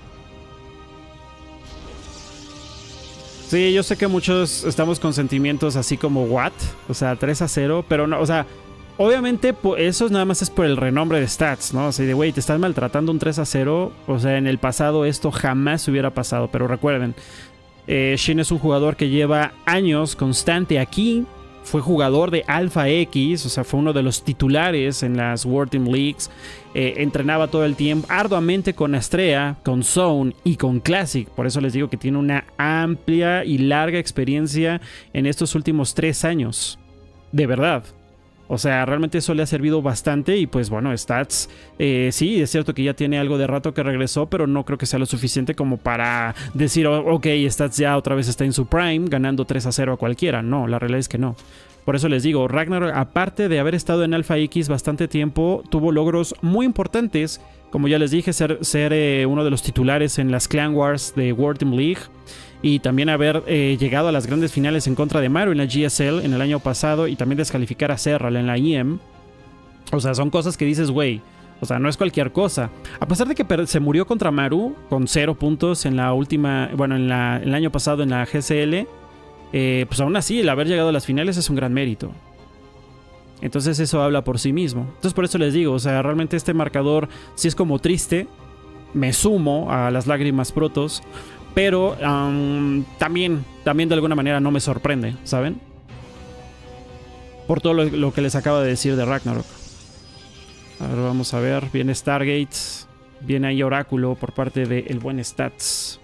Sí, yo sé que muchos estamos con sentimientos así como what, o sea, 3-0, pero no, o sea, obviamente eso nada más es por el renombre de Stats, ¿no? O sea, de güey, te están maltratando un 3-0, o sea, en el pasado esto jamás hubiera pasado, pero recuerden, Shin es un jugador que lleva años constante aquí, fue jugador de Alpha X, o sea, fue uno de los titulares en las World Team Leagues. Entrenaba todo el tiempo arduamente con Astrea, con Zone y con Classic. Por eso les digo que tiene una amplia y larga experiencia en estos últimos 3 años. De verdad. O sea, realmente eso le ha servido bastante y pues bueno, Stats, sí, es cierto que ya tiene algo de rato que regresó, pero no creo que sea lo suficiente como para decir, ok, Stats ya otra vez está en su prime, ganando 3-0 a cualquiera. No, la realidad es que no. Por eso les digo, Ragnarok, aparte de haber estado en Alpha X bastante tiempo, tuvo logros muy importantes, como ya les dije, ser uno de los titulares en las Clan Wars de World Team League. Y también haber llegado a las grandes finales en contra de Maru en la GSL en el año pasado. Y también descalificar a Serral en la EM. O sea, son cosas que dices, güey. O sea, no es cualquier cosa. A pesar de que se murió contra Maru con 0 puntos en la última... Bueno, el año pasado en la GSL. Pues aún así, el haber llegado a las finales es un gran mérito. Entonces eso habla por sí mismo. Entonces por eso les digo, o sea, realmente este marcador sí es como triste. Me sumo a las lágrimas protos. Pero también de alguna manera no me sorprende, ¿saben? Por todo lo que les acabo de decir de Ragnarok. A ver, vamos a ver. Viene Stargate. Viene ahí Oráculo por parte del buen Stats.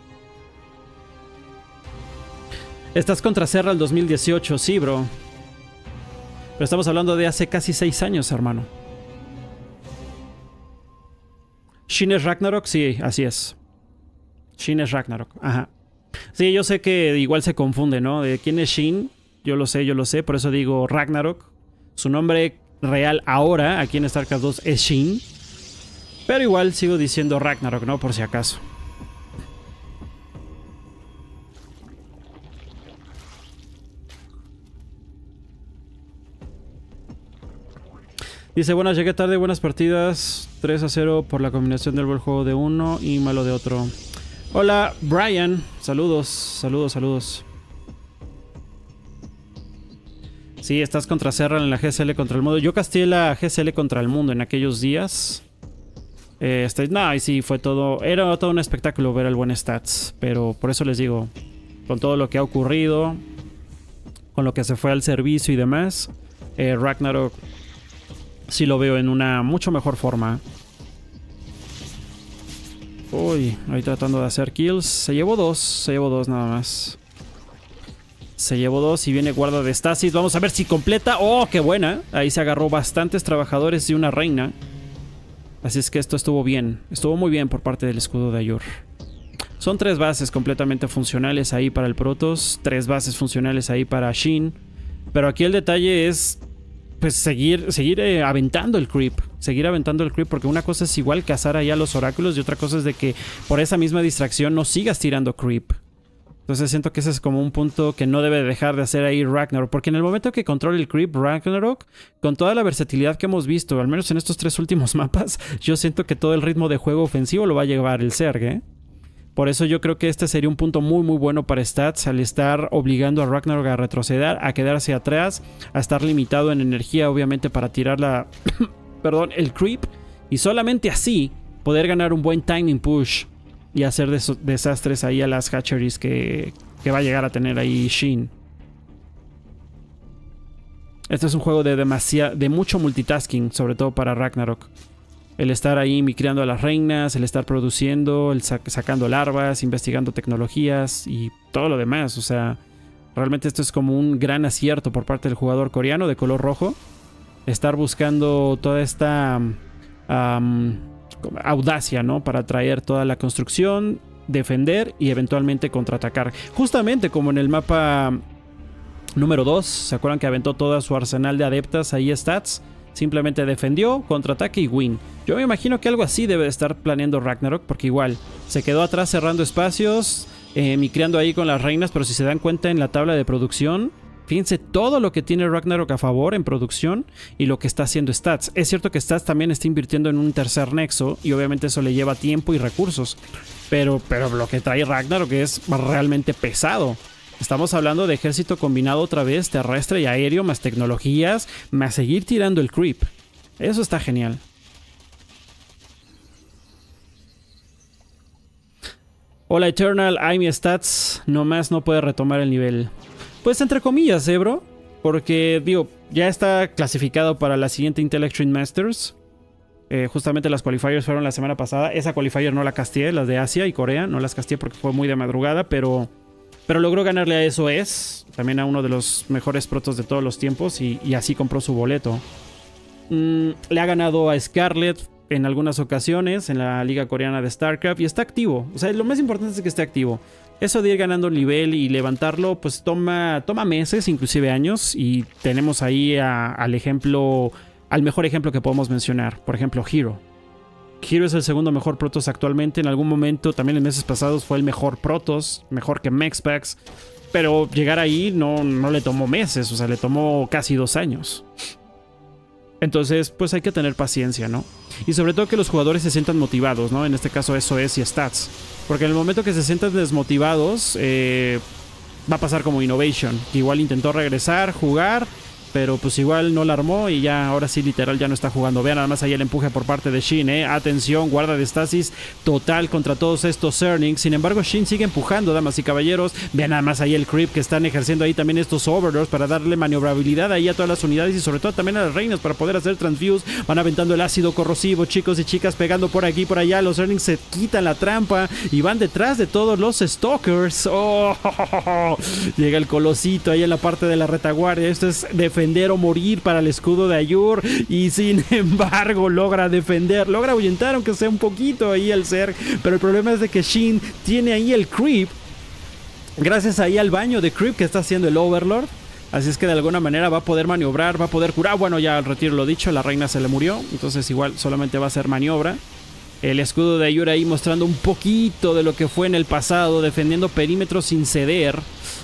Estás contra Serral 2018, sí, bro. Pero estamos hablando de hace casi 6 años, hermano. ¿Shin es Ragnarok? Sí, así es. Shin es Ragnarok, ajá. Sí, yo sé que igual se confunde, ¿no? De quién es Shin, yo lo sé, por eso digo Ragnarok. Su nombre real ahora, aquí en StarCraft 2, es Shin. Pero igual sigo diciendo Ragnarok, ¿no? Por si acaso. Dice, buenas, llegué tarde, buenas partidas. 3-0 por la combinación del buen juego de uno y malo de otro. Hola, Brian. Saludos, saludos. Sí, estás contra Serral en la GSL contra el mundo. Yo casteé la GSL contra el mundo en aquellos días. No, y sí, fue todo... Era todo un espectáculo ver al buen Stats. Pero por eso les digo, con todo lo que ha ocurrido, con lo que se fue al servicio y demás. Ragnarok sí lo veo en una mucho mejor forma. Uy, ahí tratando de hacer kills. Se llevó dos nada más. Se llevó dos y viene guarda de estasis. Vamos a ver si completa. ¡Oh, qué buena! Ahí se agarró bastantes trabajadores y una reina. Así es que esto estuvo bien. Estuvo muy bien por parte del escudo de Ayur. Son 3 bases completamente funcionales ahí para el Protoss. 3 bases funcionales ahí para Shin. Pero aquí el detalle es... pues seguir aventando el creep. Seguir aventando el creep, porque una cosa es igual cazar allá los oráculos y otra cosa es de que por esa misma distracción no sigas tirando creep. Entonces siento que ese es como un punto que no debe dejar de hacer ahí Ragnarok, porque en el momento que controle el creep Ragnarok, con toda la versatilidad que hemos visto, al menos en estos 3 últimos mapas, yo siento que todo el ritmo de juego ofensivo lo va a llevar el Zerg, ¿eh? Por eso yo creo que este sería un punto muy muy bueno para Stats, al estar obligando a Ragnarok a retroceder, a quedarse atrás, a estar limitado en energía obviamente para tirar la... perdón, el creep. Y solamente así poder ganar un buen timing push y hacer desastres ahí a las hatcheries que va a llegar a tener ahí Shin. Este es un juego de mucho multitasking, sobre todo para Ragnarok. El estar ahí micreando a las reinas, el estar produciendo, el sacando larvas, investigando tecnologías y todo lo demás. O sea, realmente esto es como un gran acierto por parte del jugador coreano de color rojo. Estar buscando toda esta audacia, ¿no? Para traer toda la construcción, defender y eventualmente contraatacar. Justamente como en el mapa número 2, ¿se acuerdan que aventó todo su arsenal de adeptas ahí Stats? Simplemente defendió, contraataque y win. Yo me imagino que algo así debe de estar planeando Ragnarok, porque igual se quedó atrás cerrando espacios, micreando ahí con las reinas, pero si se dan cuenta en la tabla de producción, fíjense todo lo que tiene Ragnarok a favor en producción y lo que está haciendo Stats. Es cierto que Stats también está invirtiendo en un tercer nexo y obviamente eso le lleva tiempo y recursos, pero lo que trae Ragnarok es realmente pesado. Estamos hablando de ejército combinado otra vez, terrestre y aéreo, más tecnologías, más seguir tirando el creep. Eso está genial. Hola Eternal, mi Stats nomás no puede retomar el nivel. Pues entre comillas, bro. Porque, digo, ya está clasificado para la siguiente Intel Extreme Masters. Justamente las qualifiers fueron la semana pasada. Esa qualifier no la casteé, las de Asia y Corea. No las casteé porque fue muy de madrugada, pero logró ganarle a SOS, también a uno de los mejores protos de todos los tiempos, y así compró su boleto. Le ha ganado a Scarlet en algunas ocasiones en la liga coreana de StarCraft y está activo. O sea, lo más importante es que esté activo. Eso de ir ganando nivel y levantarlo, pues toma meses, inclusive años, y tenemos ahí al mejor ejemplo que podemos mencionar. Por ejemplo, Hero. Hero es el segundo mejor Protoss actualmente. En algún momento, también en meses pasados, fue el mejor Protoss, mejor que Mexpax. Pero llegar ahí no le tomó meses, o sea, le tomó casi 2 años. Entonces, pues hay que tener paciencia, ¿no? Y sobre todo que los jugadores se sientan motivados, ¿no? En este caso SOS y Stats. Porque en el momento que se sientan desmotivados, va a pasar como Innovation, que igual intentó regresar, jugar, pero pues igual no la armó y ya ahora sí literal ya no está jugando. Vean nada más ahí el empuje por parte de Shin, atención, guarda de estasis total contra todos estos Zerglings. Sin embargo, Shin sigue empujando, damas y caballeros. Vean nada más ahí el creep que están ejerciendo ahí también estos Overlords para darle maniobrabilidad ahí a todas las unidades y sobre todo también a las reinas para poder hacer transfuse. Van aventando el ácido corrosivo, chicos y chicas, pegando por aquí por allá. Los Zerglings se quitan la trampa y van detrás de todos los Stalkers. ¡Oh! Llega el colosito ahí en la parte de la retaguardia. Esto es defender o morir para el escudo de Ayur, y sin embargo logra defender, logra ahuyentar aunque sea un poquito ahí el Zerg, pero el problema es de que Shin tiene ahí el creep, gracias ahí al baño de creep que está haciendo el Overlord, así es que de alguna manera va a poder maniobrar, va a poder curar. Bueno, ya retiro lo dicho, la reina se le murió, entonces igual solamente va a ser maniobra. El escudo de Ayur ahí mostrando un poquito de lo que fue en el pasado, defendiendo perímetros sin ceder.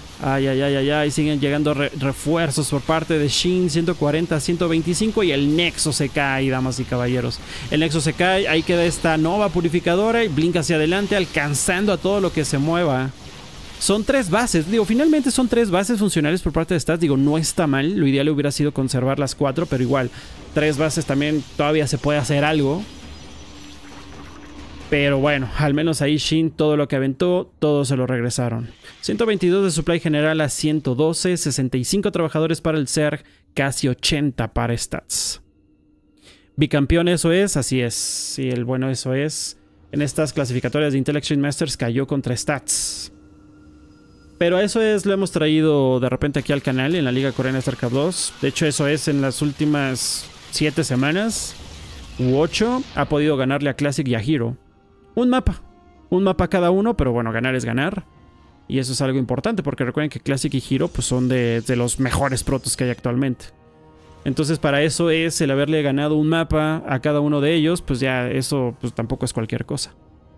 Ay, siguen llegando refuerzos por parte de Shin, 140, 125 y el Nexo se cae, damas y caballeros. El Nexo se cae, ahí queda esta Nova purificadora y blinca hacia adelante, alcanzando a todo lo que se mueva. Son 3 bases, digo, finalmente son 3 bases funcionales por parte de Stats, digo, no está mal, lo ideal hubiera sido conservar las 4, pero igual, 3 bases también todavía se puede hacer algo. Pero bueno, al menos ahí Shin todo lo que aventó, todo se lo regresaron. 122 de supply general a 112, 65 trabajadores para el Zerg, casi 80 para Stats. Bicampeón eso es, así es. Sí, el bueno eso es. En estas clasificatorias de Intel Extreme Masters cayó contra Stats. Pero eso es, lo hemos traído de repente aquí al canal en la Liga Coreana StarCraft 2. De hecho eso es en las últimas 7 semanas u 8 ha podido ganarle a Classic y a Hero. Un mapa cada uno, pero bueno, ganar es ganar. Y eso es algo importante porque recuerden que Classic y Hero pues, son de los mejores protos que hay actualmente. Entonces para eso es el haberle ganado un mapa a cada uno de ellos, pues ya eso pues, tampoco es cualquier cosa.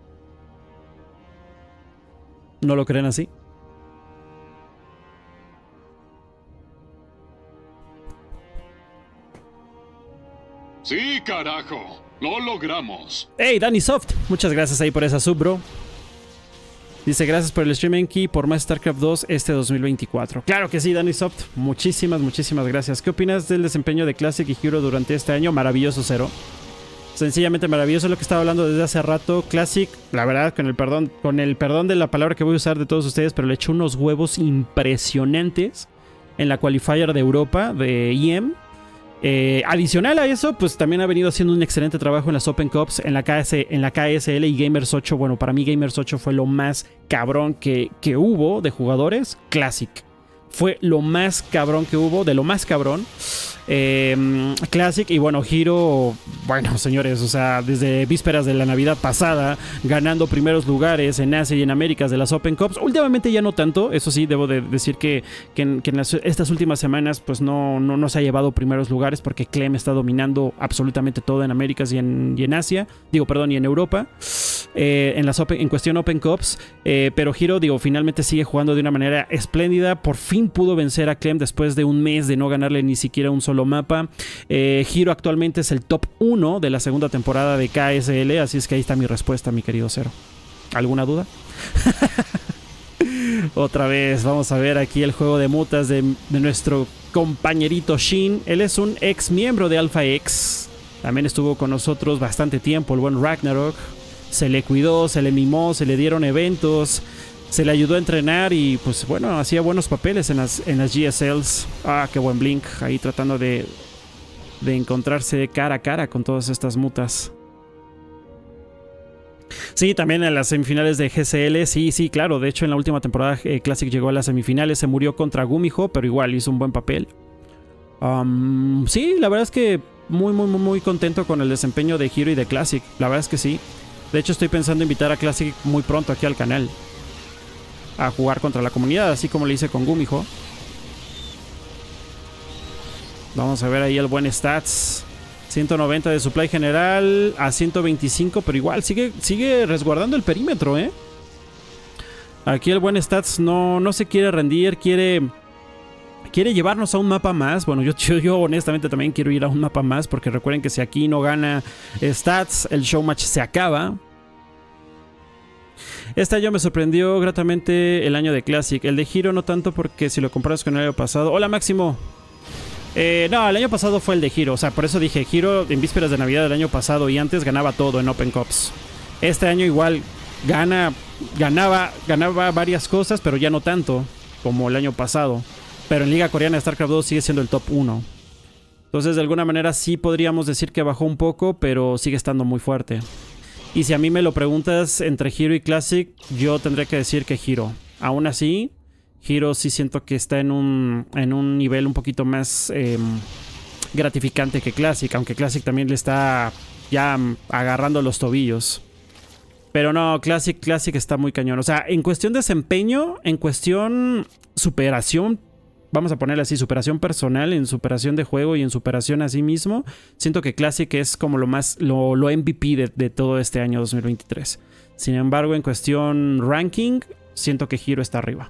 ¿No lo creen así? Sí, carajo. Lo logramos. Hey, Danny Soft, muchas gracias ahí por esa sub, bro. Dice, gracias por el stream, Enki, por más StarCraft 2 este 2024. Claro que sí, Danny Soft. Muchísimas gracias. ¿Qué opinas del desempeño de Classic y Hero durante este año? Maravilloso, Cero. Sencillamente maravilloso, lo que estaba hablando desde hace rato. Classic, la verdad, con el perdón de la palabra que voy a usar de todos ustedes, pero le echó unos huevos impresionantes en la qualifier de Europa de EM. Adicional a eso, pues también ha venido haciendo un excelente trabajo en las Open Cups, en la KSL y Gamers 8. Bueno, para mí Gamers 8 fue lo más cabrón que hubo de jugadores. Classic fue lo más cabrón que hubo, de lo más cabrón. Classic y bueno, Hero, bueno señores, o sea, desde vísperas de la Navidad pasada, ganando primeros lugares en Asia y en Américas de las Open Cups. Últimamente ya no tanto, eso sí, debo de decir que en estas últimas semanas pues no se ha llevado primeros lugares porque Clem está dominando absolutamente todo en Américas y en Asia, y en Europa, en cuestión Open Cups, pero Hero, finalmente sigue jugando de una manera espléndida. Por fin pudo vencer a Clem después de un mes de no ganarle ni siquiera un solo mapa. Hero actualmente es el top 1 de la segunda temporada de KSL, así es que ahí está mi respuesta, mi querido Cero. ¿Alguna duda? Otra vez, vamos a ver aquí el juego de mutas de nuestro compañerito Shin. Él es un ex miembro de Alpha X. También estuvo con nosotros bastante tiempo, el buen Ragnarok. Se le cuidó, se le mimó, se le dieron eventos, se le ayudó a entrenar y pues bueno, hacía buenos papeles en las GSLs. Ah, qué buen Blink, ahí tratando de encontrarse cara a cara con todas estas mutas. Sí, también en las semifinales de GSL, sí, claro. De hecho, en la última temporada Classic llegó a las semifinales, se murió contra Gumiho, pero igual hizo un buen papel. Sí, la verdad es que muy contento con el desempeño de Hero y de Classic. La verdad es que sí. De hecho, estoy pensando invitar a Classic muy pronto aquí al canal a jugar contra la comunidad, así como le hice con Gumiho. Vamos a ver ahí el buen Stats. 190 de supply general a 125, pero igual sigue resguardando el perímetro, ¿eh? Aquí el buen Stats no se quiere rendir, quiere llevarnos a un mapa más. Bueno, yo honestamente también quiero ir a un mapa más, porque recuerden que si aquí no gana Stats, el show match se acaba. Este año me sorprendió gratamente el año de Classic. El de Hero no tanto, porque si lo comparas con el año pasado... Hola, Máximo. No, el año pasado fue el de Hero. O sea, por eso dije, Hero en vísperas de Navidad del año pasado y antes ganaba todo en Open Cups. Este año igual ganaba varias cosas, pero ya no tanto como el año pasado. Pero en Liga Coreana StarCraft 2 sigue siendo el top 1. Entonces, de alguna manera sí podríamos decir que bajó un poco, pero sigue estando muy fuerte. Y si a mí me lo preguntas entre Hero y Classic, yo tendré que decir que Hero. Aún así, Hero sí siento que está en un nivel un poquito más gratificante que Classic. Aunque Classic también le está ya agarrando los tobillos. Pero no, Classic está muy cañón. O sea, en cuestión de desempeño, en cuestión superación, vamos a ponerle así, superación personal, en superación de juego y en superación a sí mismo, siento que Classic es como lo MVP de todo este año 2023. Sin embargo, en cuestión ranking, siento que Hero está arriba.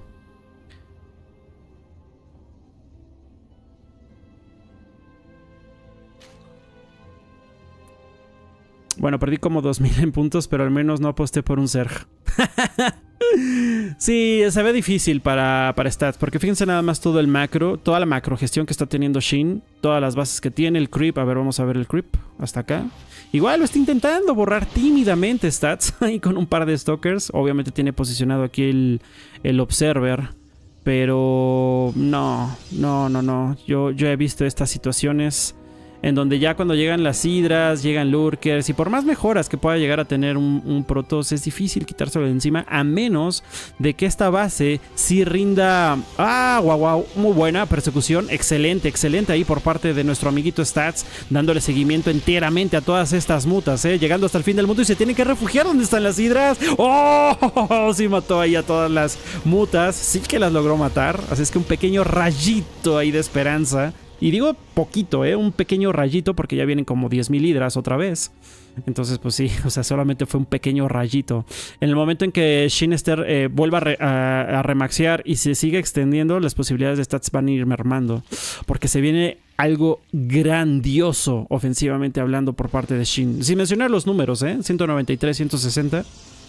Bueno, perdí como 2000 en puntos, pero al menos no aposté por un Zerg. Sí, se ve difícil para stats, porque fíjense nada más todo el macro, toda la macro gestión que está teniendo Shin, todas las bases que tiene, el creep, a ver, vamos a ver el creep, hasta acá. Igual lo está intentando borrar tímidamente stats, ahí con un par de stalkers, obviamente tiene posicionado aquí el observer, pero no, yo he visto estas situaciones en donde ya cuando llegan las hidras, llegan lurkers, y por más mejoras que pueda llegar a tener un Protoss, es difícil quitárselo de encima, a menos de que esta base sí rinda... ¡Wow! Muy buena persecución, excelente ahí por parte de nuestro amiguito Stats, dándole seguimiento enteramente a todas estas mutas, llegando hasta el fin del mundo y se tienen que refugiar donde están las hidras. ¡Oh! Sí mató ahí a todas las mutas, sí que las logró matar, así es que un pequeño rayito ahí de esperanza. Y digo poquito, un pequeño rayito, porque ya vienen como 10,000 hidras otra vez. Entonces, pues sí, o sea, solamente fue un pequeño rayito. En el momento en que Sinister vuelva a remaxear y se sigue extendiendo, las posibilidades de stats van a ir mermando. Porque se viene algo grandioso, ofensivamente hablando, por parte de Shin. Sin mencionar los números, 193, 160.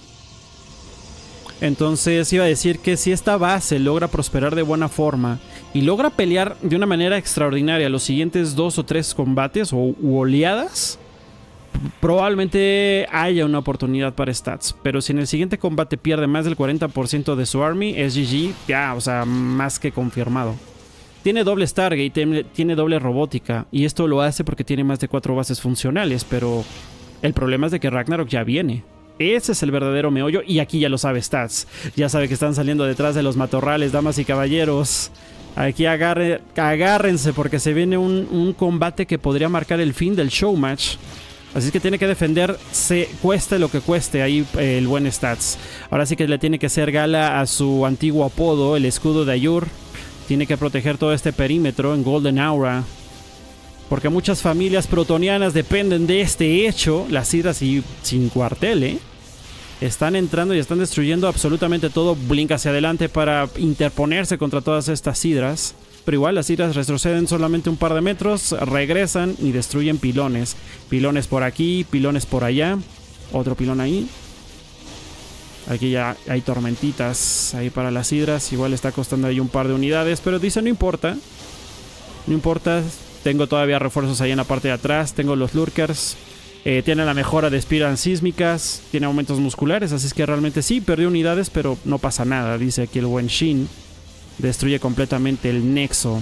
Entonces iba a decir que si esta base logra prosperar de buena forma y logra pelear de una manera extraordinaria los siguientes 2 o 3 combates u oleadas, probablemente haya una oportunidad para stats. Pero si en el siguiente combate pierde más del 40% de su army, es GG, ya, o sea, más que confirmado. Tiene doble Stargate, tiene doble robótica, y esto lo hace porque tiene más de 4 bases funcionales, pero el problema es de que Ragnarok ya viene. Ese es el verdadero meollo, y aquí ya lo sabe Stats. Ya sabe que están saliendo detrás de los matorrales, damas y caballeros. Aquí agárrense, porque se viene un combate que podría marcar el fin del show match. Así que tiene que defenderse, cueste lo que cueste ahí el buen Stats. Ahora sí que le tiene que hacer gala a su antiguo apodo, el escudo de Ayur. Tiene que proteger todo este perímetro en Golden Aura, porque muchas familias protonianas dependen de este hecho. Las hidras y sin cuartel, están entrando y están destruyendo absolutamente todo. Blink hacia adelante para interponerse contra todas estas hidras. Pero igual las hidras retroceden solamente un par de metros, regresan y destruyen pilones. Pilones por aquí, pilones por allá. Otro pilón ahí. Aquí ya hay tormentitas ahí para las hidras. Igual está costando ahí un par de unidades, pero dice no importa. No importa. Tengo todavía refuerzos ahí en la parte de atrás. Tengo los lurkers. Tiene la mejora de espiras sísmicas. Tiene aumentos musculares. Así es que realmente sí, perdió unidades, pero no pasa nada. Dice aquí el buen Shin. Destruye completamente el nexo.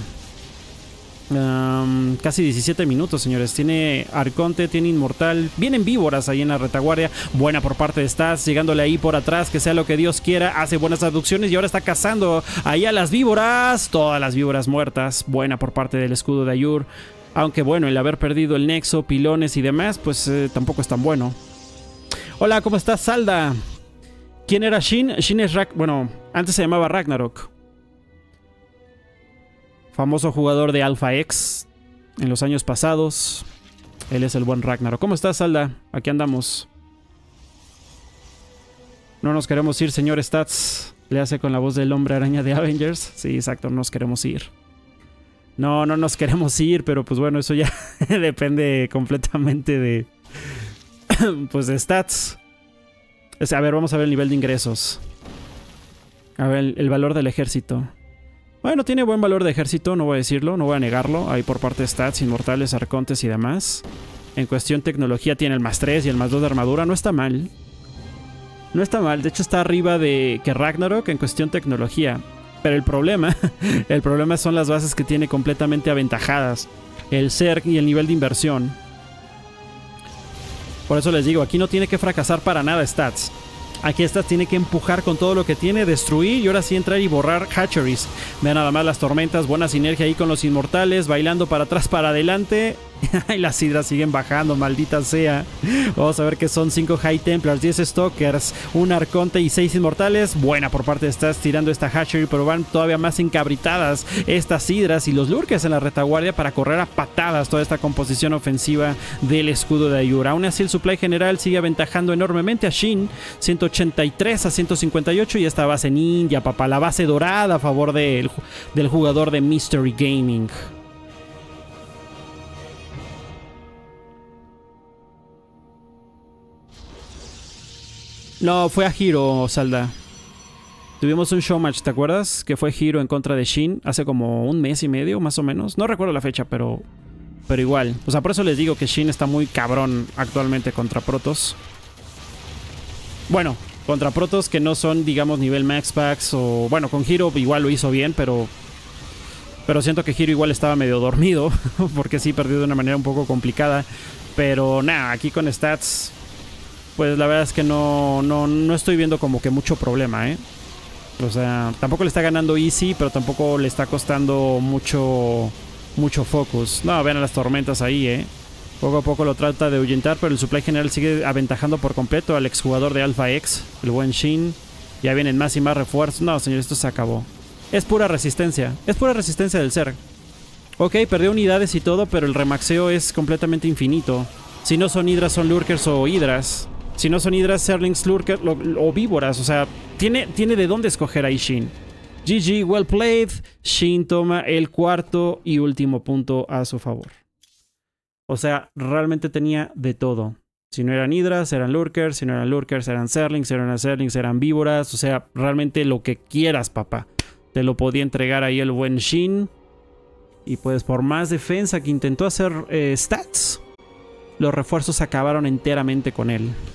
Casi 17 minutos, señores. Tiene Arconte, tiene Inmortal. Vienen víboras ahí en la retaguardia. Buena por parte de Stats, llegándole ahí por atrás, que sea lo que Dios quiera. Hace buenas aducciones y ahora está cazando ahí a las víboras. Todas las víboras muertas. Buena por parte del escudo de Ayur. Aunque bueno, el haber perdido el nexo, pilones y demás, pues tampoco es tan bueno. Hola, ¿cómo estás, Salda? ¿Quién era Shin? Shin es bueno, antes se llamaba Ragnarok. Famoso jugador de Alpha X en los años pasados. Él es el buen Ragnarok. ¿Cómo estás, Salda? Aquí andamos. No nos queremos ir, señor Stats. Le hace con la voz del hombre araña de Avengers. Sí, exacto, no nos queremos ir. No nos queremos ir, pero pues bueno, eso ya depende completamente de... pues de Stats. A ver, vamos a ver el nivel de ingresos. A ver, el valor del ejército. Bueno, tiene buen valor de ejército, no voy a decirlo, no voy a negarlo. Ahí por parte de Stats, Inmortales, Arcontes y demás. En cuestión tecnología tiene el +3 y el +2 de armadura, no está mal. No está mal, de hecho está arriba de que Ragnarok en cuestión tecnología. Pero el problema son las bases que tiene completamente aventajadas. El Zerg y el nivel de inversión. Por eso les digo, aquí no tiene que fracasar para nada Stats. Aquí Stats tiene que empujar con todo lo que tiene, destruir y ahora sí entrar y borrar hatcheries. Vean nada más las tormentas, buena sinergia ahí con los inmortales, bailando para atrás, para adelante. Y las hidras siguen bajando, maldita sea. Vamos a ver que son 5 High Templars, 10 Stalkers, un Arconte y 6 inmortales. Buena por parte de Stats tirando esta hatchery, pero van todavía más encabritadas estas hidras y los lurkers en la retaguardia para correr a patadas toda esta composición ofensiva del escudo de Ayur. Aún así el supply general sigue aventajando enormemente a Shin, 183 a 158, y esta base ninja, papá, la base dorada a favor del jugador de Mystery Gaming. No, fue a Hiro, Salda. Tuvimos un showmatch, ¿te acuerdas? Que fue Hero en contra de Shin hace como un mes y medio, más o menos. No recuerdo la fecha, pero igual. O sea, por eso les digo que Shin está muy cabrón actualmente contra Protoss. Bueno, contra Protoss que no son, digamos, nivel Max Packs o... Bueno, con Hero igual lo hizo bien, pero siento que Hero igual estaba medio dormido, porque sí perdió de una manera un poco complicada. Pero nada, aquí con Stats, pues la verdad es que no estoy viendo como que mucho problema, ¿eh? O sea, tampoco le está ganando easy, pero tampoco le está costando mucho focus. No, vean a las tormentas ahí, ¿eh? Poco a poco lo trata de ahuyentar, pero el supply general sigue aventajando por completo al exjugador de Alpha X, el buen Shin. Ya vienen más y más refuerzos. No, señor, esto se acabó. Es pura resistencia. Es pura resistencia del Zerg. Ok, perdió unidades y todo, pero el remaxeo es completamente infinito. Si no son hidras, son lurkers o hidras. Si no son hidras, Zerlings, lurkers o víboras. O sea, tiene de dónde escoger ahí Shin. GG, well played. Shin toma el cuarto y último punto a su favor. O sea, realmente tenía de todo. Si no eran hidras, eran lurkers. Si no eran lurkers, eran Zerlings. Si no eran Zerlings, eran víboras. O sea, realmente lo que quieras, papá. Te lo podía entregar ahí el buen Shin. Y pues por más defensa que intentó hacer Stats, los refuerzos acabaron enteramente con él.